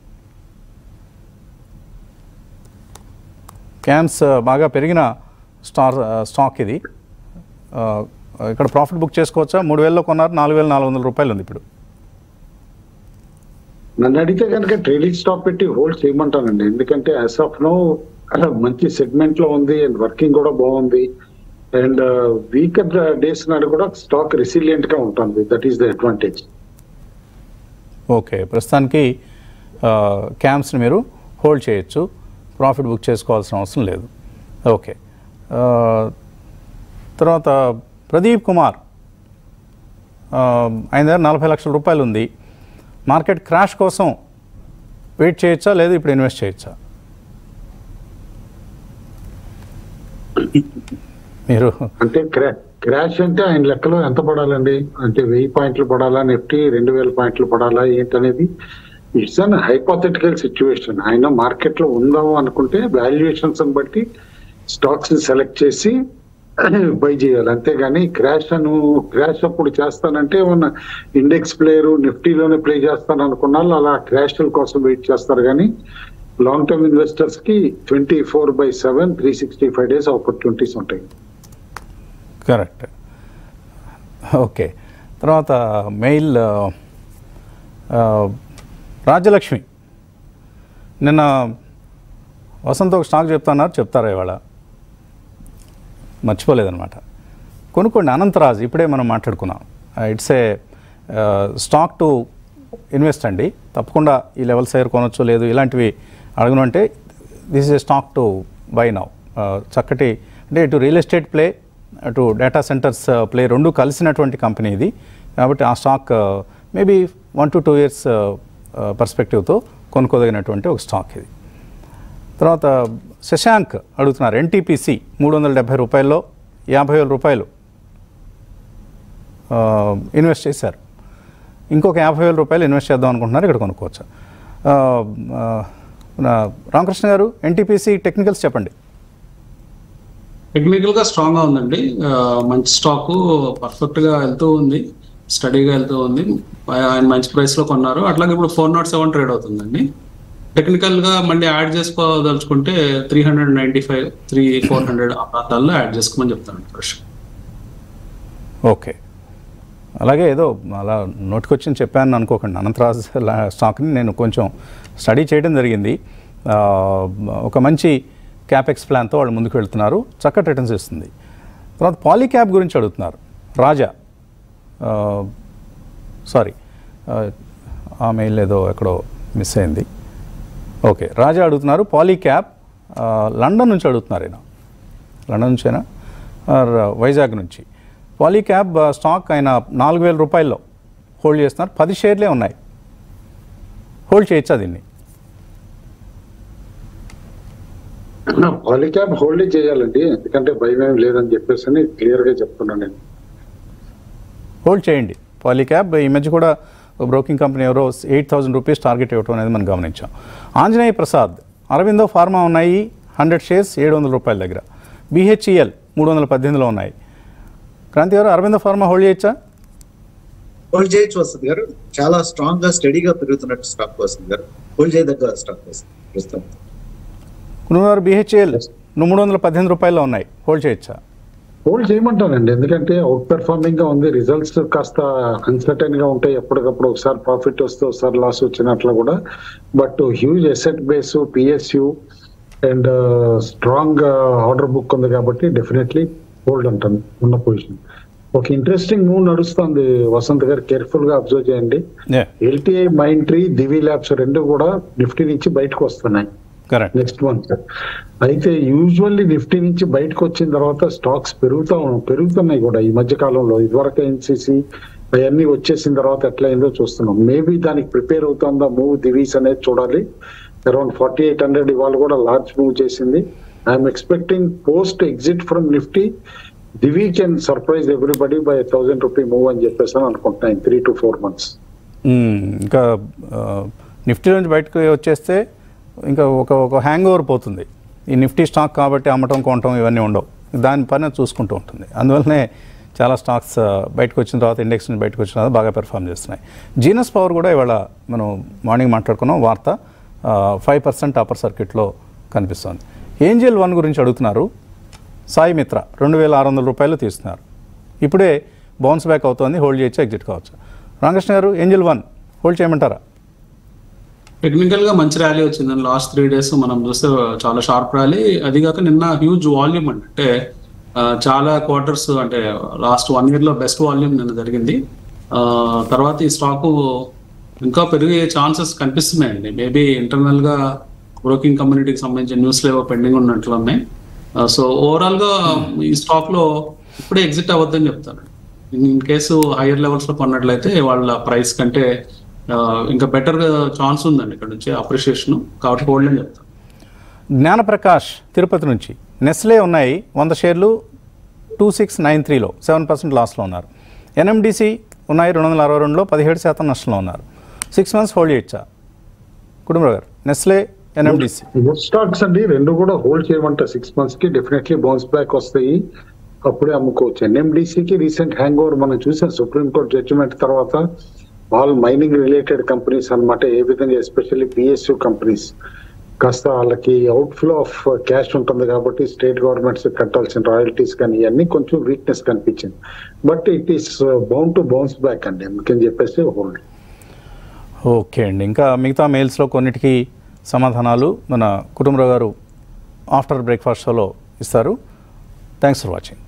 క్యామ్స్ బాగా పెరిగిన స్టాక్ ఇది. ఇక్కడ ప్రాఫిట్ బుక్ చేసుకోవచ్చా? 3,000లో కొన్నారు, 4,400 రూపాయలు ఉంది ఇప్పుడు. నన్ను అడిగితే కనుక ట్రేడింగ్ స్టాక్ పెట్టి హోల్డ్ చేయమంటానండి. ఎందుకంటే యాజ్ ఆఫ్ నో మంచి సెగ్మెంట్ లో ఉంది అండ్ వర్కింగ్ కూడా బాగుంది. అండ్ వీకర్ డేస్ నాడు కూడా స్టాక్ రెసిలియంట్ గా ఉంటుంది. That is the advantage. Okay, ప్రస్తుతానికి క్యామ్స్ని మీరు హోల్డ్ చేయొచ్చు, ప్రాఫిట్ బుక్ చేసుకోవాల్సిన అవసరం లేదు. ఓకే, తర్వాత ప్రదీప్ కుమార్, ఆయన దగ్గర 40 లక్షల రూపాయలు ఉంది. మార్కెట్ క్రాష్ కోసం వెయిట్ చేయొచ్చా లేదా ఇప్పుడు ఇన్వెస్ట్ చేయొచ్చా? మీరు అంటే క్రాష్ అంటే ఆయన లెక్కలో ఎంత పడాలండి? అంటే 1000 పాయింట్లు పడాలా, నిఫ్టీ 2000 పాయింట్లు పడాలా ఏంటనేది ఇట్స్ అన్ హైపోథెటికల్ సిచ్యువేషన్. ఆయన మార్కెట్ లో ఉందాము అనుకుంటే వాల్యుయేషన్స్ బట్టి స్టాక్స్ సెలెక్ట్ చేసి బై చేయాలి. అంతేగాని క్రాష్ అప్పుడు చేస్తానంటే ఉన్న ఇండెక్స్ ప్లేయర్ నిఫ్టీలోనే ప్లే చేస్తాను అనుకున్న అలా క్రాష్ల కోసం వెయిట్ చేస్తారు. కానీ లాంగ్ టర్మ్ ఇన్వెస్టర్స్ కి 24/7 365 days ఆపర్చునిటీస్ ఉంటాయి. కరెక్ట్. ఓకే, తర్వాత మెయిల్ రాజ్యలక్ష్మి, నిన్న వసంత్ ఒక స్టాక్ చెప్తారా ఇవాళ? మర్చిపోలేదన్నమాట. కొనుక్కోండి అనంతరాజ్, ఇప్పుడే మనం మాట్లాడుకున్నాం. It's a stock to invest అండి. తప్పకుండా ఈ లెవెల్స్ దగ్గర కొనొచ్చు లేదు ఇలాంటివి అడగను అంటే this is a stock to buy now. చక్కటి అంటే ఇటు రియల్ ఎస్టేట్ ప్లే, అటు డేటా సెంటర్స్ ప్లే రెండు కలిసినటువంటి కంపెనీ ఇది. కాబట్టి ఆ స్టాక్ మేబీ 1 to 2 years పర్స్పెక్టివ్తో కొనుక్కోదగినటువంటి ఒక స్టాక్ ఇది. తర్వాత శశాంక్ అడుగుతున్నారు, NTPC 370 రూపాయల్లో 50,000 రూపాయలు ఇన్వెస్ట్ చేశారు. ఇంకొక 50,000 రూపాయలు ఇన్వెస్ట్ చేద్దాం అనుకుంటున్నారు, ఇక్కడ కొనుక్కోవచ్చు. రామకృష్ణ గారు, NTPC టెక్నికల్స్ చెప్పండి. టెక్నికల్గా స్ట్రాంగ్గా ఉందండి, మంచి స్టాకు, పర్ఫెక్ట్గా వెళ్తూ ఉంది. స్టడీగా వెళ్తూ ఉంది. ఆయన మంచి ప్రైస్లో కొన్నారు. అట్లాగే ఇప్పుడు 407 ట్రేడ్ అవుతుందండి. టెక్నికల్గా మళ్ళీ యాడ్ చేసుకోదలుచుకుంటే 395, 400 ఆ ప్రాంతాల్లో యాడ్ చేసుకోమని చెప్తాను ఫ్రెష్. ఓకే, అలాగే ఏదో అలా నోటికొచ్చింది చెప్పాను అనుకోకండి. అనంతరాజ్ స్టాక్ని నేను కొంచెం స్టడీ చేయడం జరిగింది. ఒక మంచి క్యాపెక్స్ ప్లాన్తో వాళ్ళు ముందుకు వెళ్తున్నారు, చక్కటి రిటర్న్స్ ఇస్తుంది. తర్వాత పాలీక్యాబ్ గురించి అడుగుతున్నారు రాజా. సారీ, ఆ మెయిల్ ఏదో ఎక్కడో మిస్ అయింది. ఓకే, రాజా అడుగుతున్నారు పాలీక్యాబ్, లండన్ నుంచి అడుగుతున్నారు. ఆయన లండన్ నుంచేనా వైజాగ్ నుంచి. పాలీక్యాబ్ స్టాక్ ఆయన 4,000 రూపాయల్లో హోల్డ్ చేస్తున్నారు. 10 షేర్లే ఉన్నాయి. హోల్డ్ చేయొచ్చా దీన్ని? పాలీక్యాబ్ హోల్డ్ చేయాలండి, ఎందుకంటే భయం ఏం లేదని చెప్పేసి క్లియర్గా చెప్తున్నాను నేను. హోల్డ్ చేయండి పాలీక్యాబ్. ఈ మధ్య కూడా బ్రోకింగ్ కంపెనీ ఎవరో 8,000 రూపీస్ టార్గెట్ ఇవ్వడం అనేది మనం గమనించాం. ఆంజనేయ ప్రసాద్, అరవిందో ఫార్మా ఉన్నాయి 100 షేర్స్ 700 రూపాయల దగ్గర. BHEL 318లో ఉన్నాయి. క్రాంతి గారు, అరవిందో ఫార్మా హోల్డ్ చేయొచ్చా? హోల్డ్ చేయొచ్చు వస్తుంది గారు. చాలా స్ట్రాంగ్ గా స్టడీగా పెరుగుతున్నట్టు స్టాక్ వస్తుంది గారు. హోల్డ్ చేయదగ్గ స్టాక్ వస్తుంది. కుటుంబారు BHEL 318 రూపాయల్లో ఉన్నాయి, హోల్డ్ చేయొచ్చా? హోల్డ్ చేయమంటానండి, ఎందుకంటే అవుట్ పెర్ఫార్మింగ్ గా ఉంది. రిజల్ట్స్ కాస్త అన్సర్టైన్ గా ఉంటాయి, ఎప్పటికప్పుడు ఒకసారి ప్రాఫిట్ వస్తే ఒకసారి లాస్ వచ్చినట్లు కూడా. But huge asset base, PSU and strong order book ఉంది కాబట్టి డెఫినెట్లీ హోల్డ్ అంటాను ఉన్న పొజిషన్. ఒక ఇంట్రెస్టింగ్ మూవ్ నడుస్తుంది వసంత్ గారు, కేర్ఫుల్ గా అబ్జర్వ్ చేయండి. LTI Mindtree, దివి ల్యాబ్స్ రెండు కూడా నిఫ్టీ నుంచి బయటకు వస్తున్నాయి నెక్స్ట్ మంత్. అయితే యూజువల్లీ నిఫ్టీ నుంచి బయటకు వచ్చిన తర్వాత స్టాక్స్ పెరుగుతున్నాయి కూడా ఈ మధ్య కాలంలో. ఇదివరకు NCC అవన్నీ వచ్చేసిన తర్వాత ఎట్లా అయిందో చూస్తున్నాం. మేబీ దానికి ప్రిపేర్ అవుతుందా మూవ్ దివీస్ అనేది చూడాలి. అరౌండ్ 4800 ఇవాళ కూడా లార్జ్ మూవ్ చేసింది. I'm expecting post exit from Nifty Divi can surprise everybody by 1000 rupee move అని చెప్పేసి అనుకుంటున్నాను 3 to 4 months. ఇంకా నిఫ్టీ నుంచి బయటకు వచ్చేస్తే ఇంకా ఒక హ్యాంగ్ ఓవర్ పోతుంది. ఈ నిఫ్టీ స్టాక్ కాబట్టి అమ్మటం కొనటం ఇవన్నీ ఉండవు, దాని పైన చూసుకుంటూ ఉంటుంది. అందువల్లనే చాలా స్టాక్స్ బయటకు వచ్చిన తర్వాత, ఇండెక్స్ నుంచి బయటకు వచ్చిన తర్వాత బాగా పెర్ఫామ్ చేస్తున్నాయి. జీనస్ పవర్ కూడా ఇవాళ మనం మార్నింగ్ మాట్లాడుకున్నాం వార్త, 5% అప్పర్ సర్క్యూట్లో కనిపిస్తుంది. ఏంజల్ 1 గురించి అడుగుతున్నారు సాయి మిత్ర, 2,600 రూపాయలు తీస్తున్నారు. ఇప్పుడే బౌన్స్ బ్యాక్ అవుతోంది, హోల్డ్ చేయొచ్చు, ఎగ్జిట్ కావచ్చు. రామకృష్ణ గారు, ఏంజల్ 1 హోల్డ్ చేయమంటారా? టెక్నికల్గా మంచి ర్యాలీ వచ్చిందండి. లాస్ట్ 3 days మనం చూస్తే చాలా షార్ప్ ర్యాలీ. అదిగాక నిన్న హ్యూజ్ వాల్యూమ్, అంటే చాలా క్వార్టర్స్, అంటే లాస్ట్ 1 yearలో బెస్ట్ వాల్యూమ్ నిన్న జరిగింది. తర్వాత ఈ స్టాకు ఇంకా పెరిగే ఛాన్సెస్ కనిపిస్తున్నాయండి. మేబీ ఇంటర్నల్గా బ్రోకింగ్ కమ్యూనిటీకి సంబంధించిన న్యూస్లు ఏవో పెండింగ్ ఉన్నట్లు ఉన్నాయి. సో ఓవరాల్గా ఈ స్టాక్లో ఇప్పుడే ఎగ్జిట్ అవ్వద్దని చెప్తాను. ఇన్ కేసు హైయర్ లెవెల్స్లో కొన్నట్లయితే వాళ్ళ ప్రైస్ కంటే ఇంకా బెటర్ ఛాన్స్ ఉందండి ఇక్కడ నుంచి అప్రిషియేషన్, కాబట్టి హోల్డ్ అని చెప్తాను. జ్ఞానప్రకాష్ తిరుపతి నుంచి, నెస్లే ఉన్నాయి 100 షేర్లు 2693లో 7% లాస్లో ఉన్నారు. NMDC ఉన్నాయి 262లో 17% నష్టంలో ఉన్నారు. 6 months హోల్డ్ చేయొచ్చా? కుటుంబరావు గారు, నెస్లే, NMDC గుడ్ స్టాక్స్ అండి, రెండు కూడా హోల్డ్ చేయమంటే 6 months కి డెఫినెట్లీ బౌన్స్ బ్యాక్ వస్తాయి, అప్పుడే అమ్ముకోవచ్చు. NMDCకి రీసెంట్ హ్యాంగ్ ఓవర్ మనం చూసాం సుప్రీంకోర్టు జడ్జిమెంట్ తర్వాత. ఆల్ మైనింగ్ రిలేటెడ్ కంపెనీస్ అన్నమాట, ఏ విధంగా ఎస్పెషల్లీ PSU కంపెనీస్ కాస్త వాళ్ళకి అవుట్ఫ్లో ఆఫ్ క్యాష్ ఉంటుంది కాబట్టి స్టేట్ గవర్నమెంట్స్ కట్టాల్సిన రాయల్టీస్ కానీ ఇవన్నీ కొంచెం వీక్నెస్ కనిపించింది. But it is bound to bounce back అండి, అందుకని చెప్పేసి హోల్డ్. ఓకే అండి, ఇంకా మిగతా మెయిల్స్లో కొన్నిటికి సమాధానాలు మన కుటుంబరావు గారు ఆఫ్టర్ బ్రేక్ఫాస్ట్ షోలో ఇస్తారు. Thanks for watching.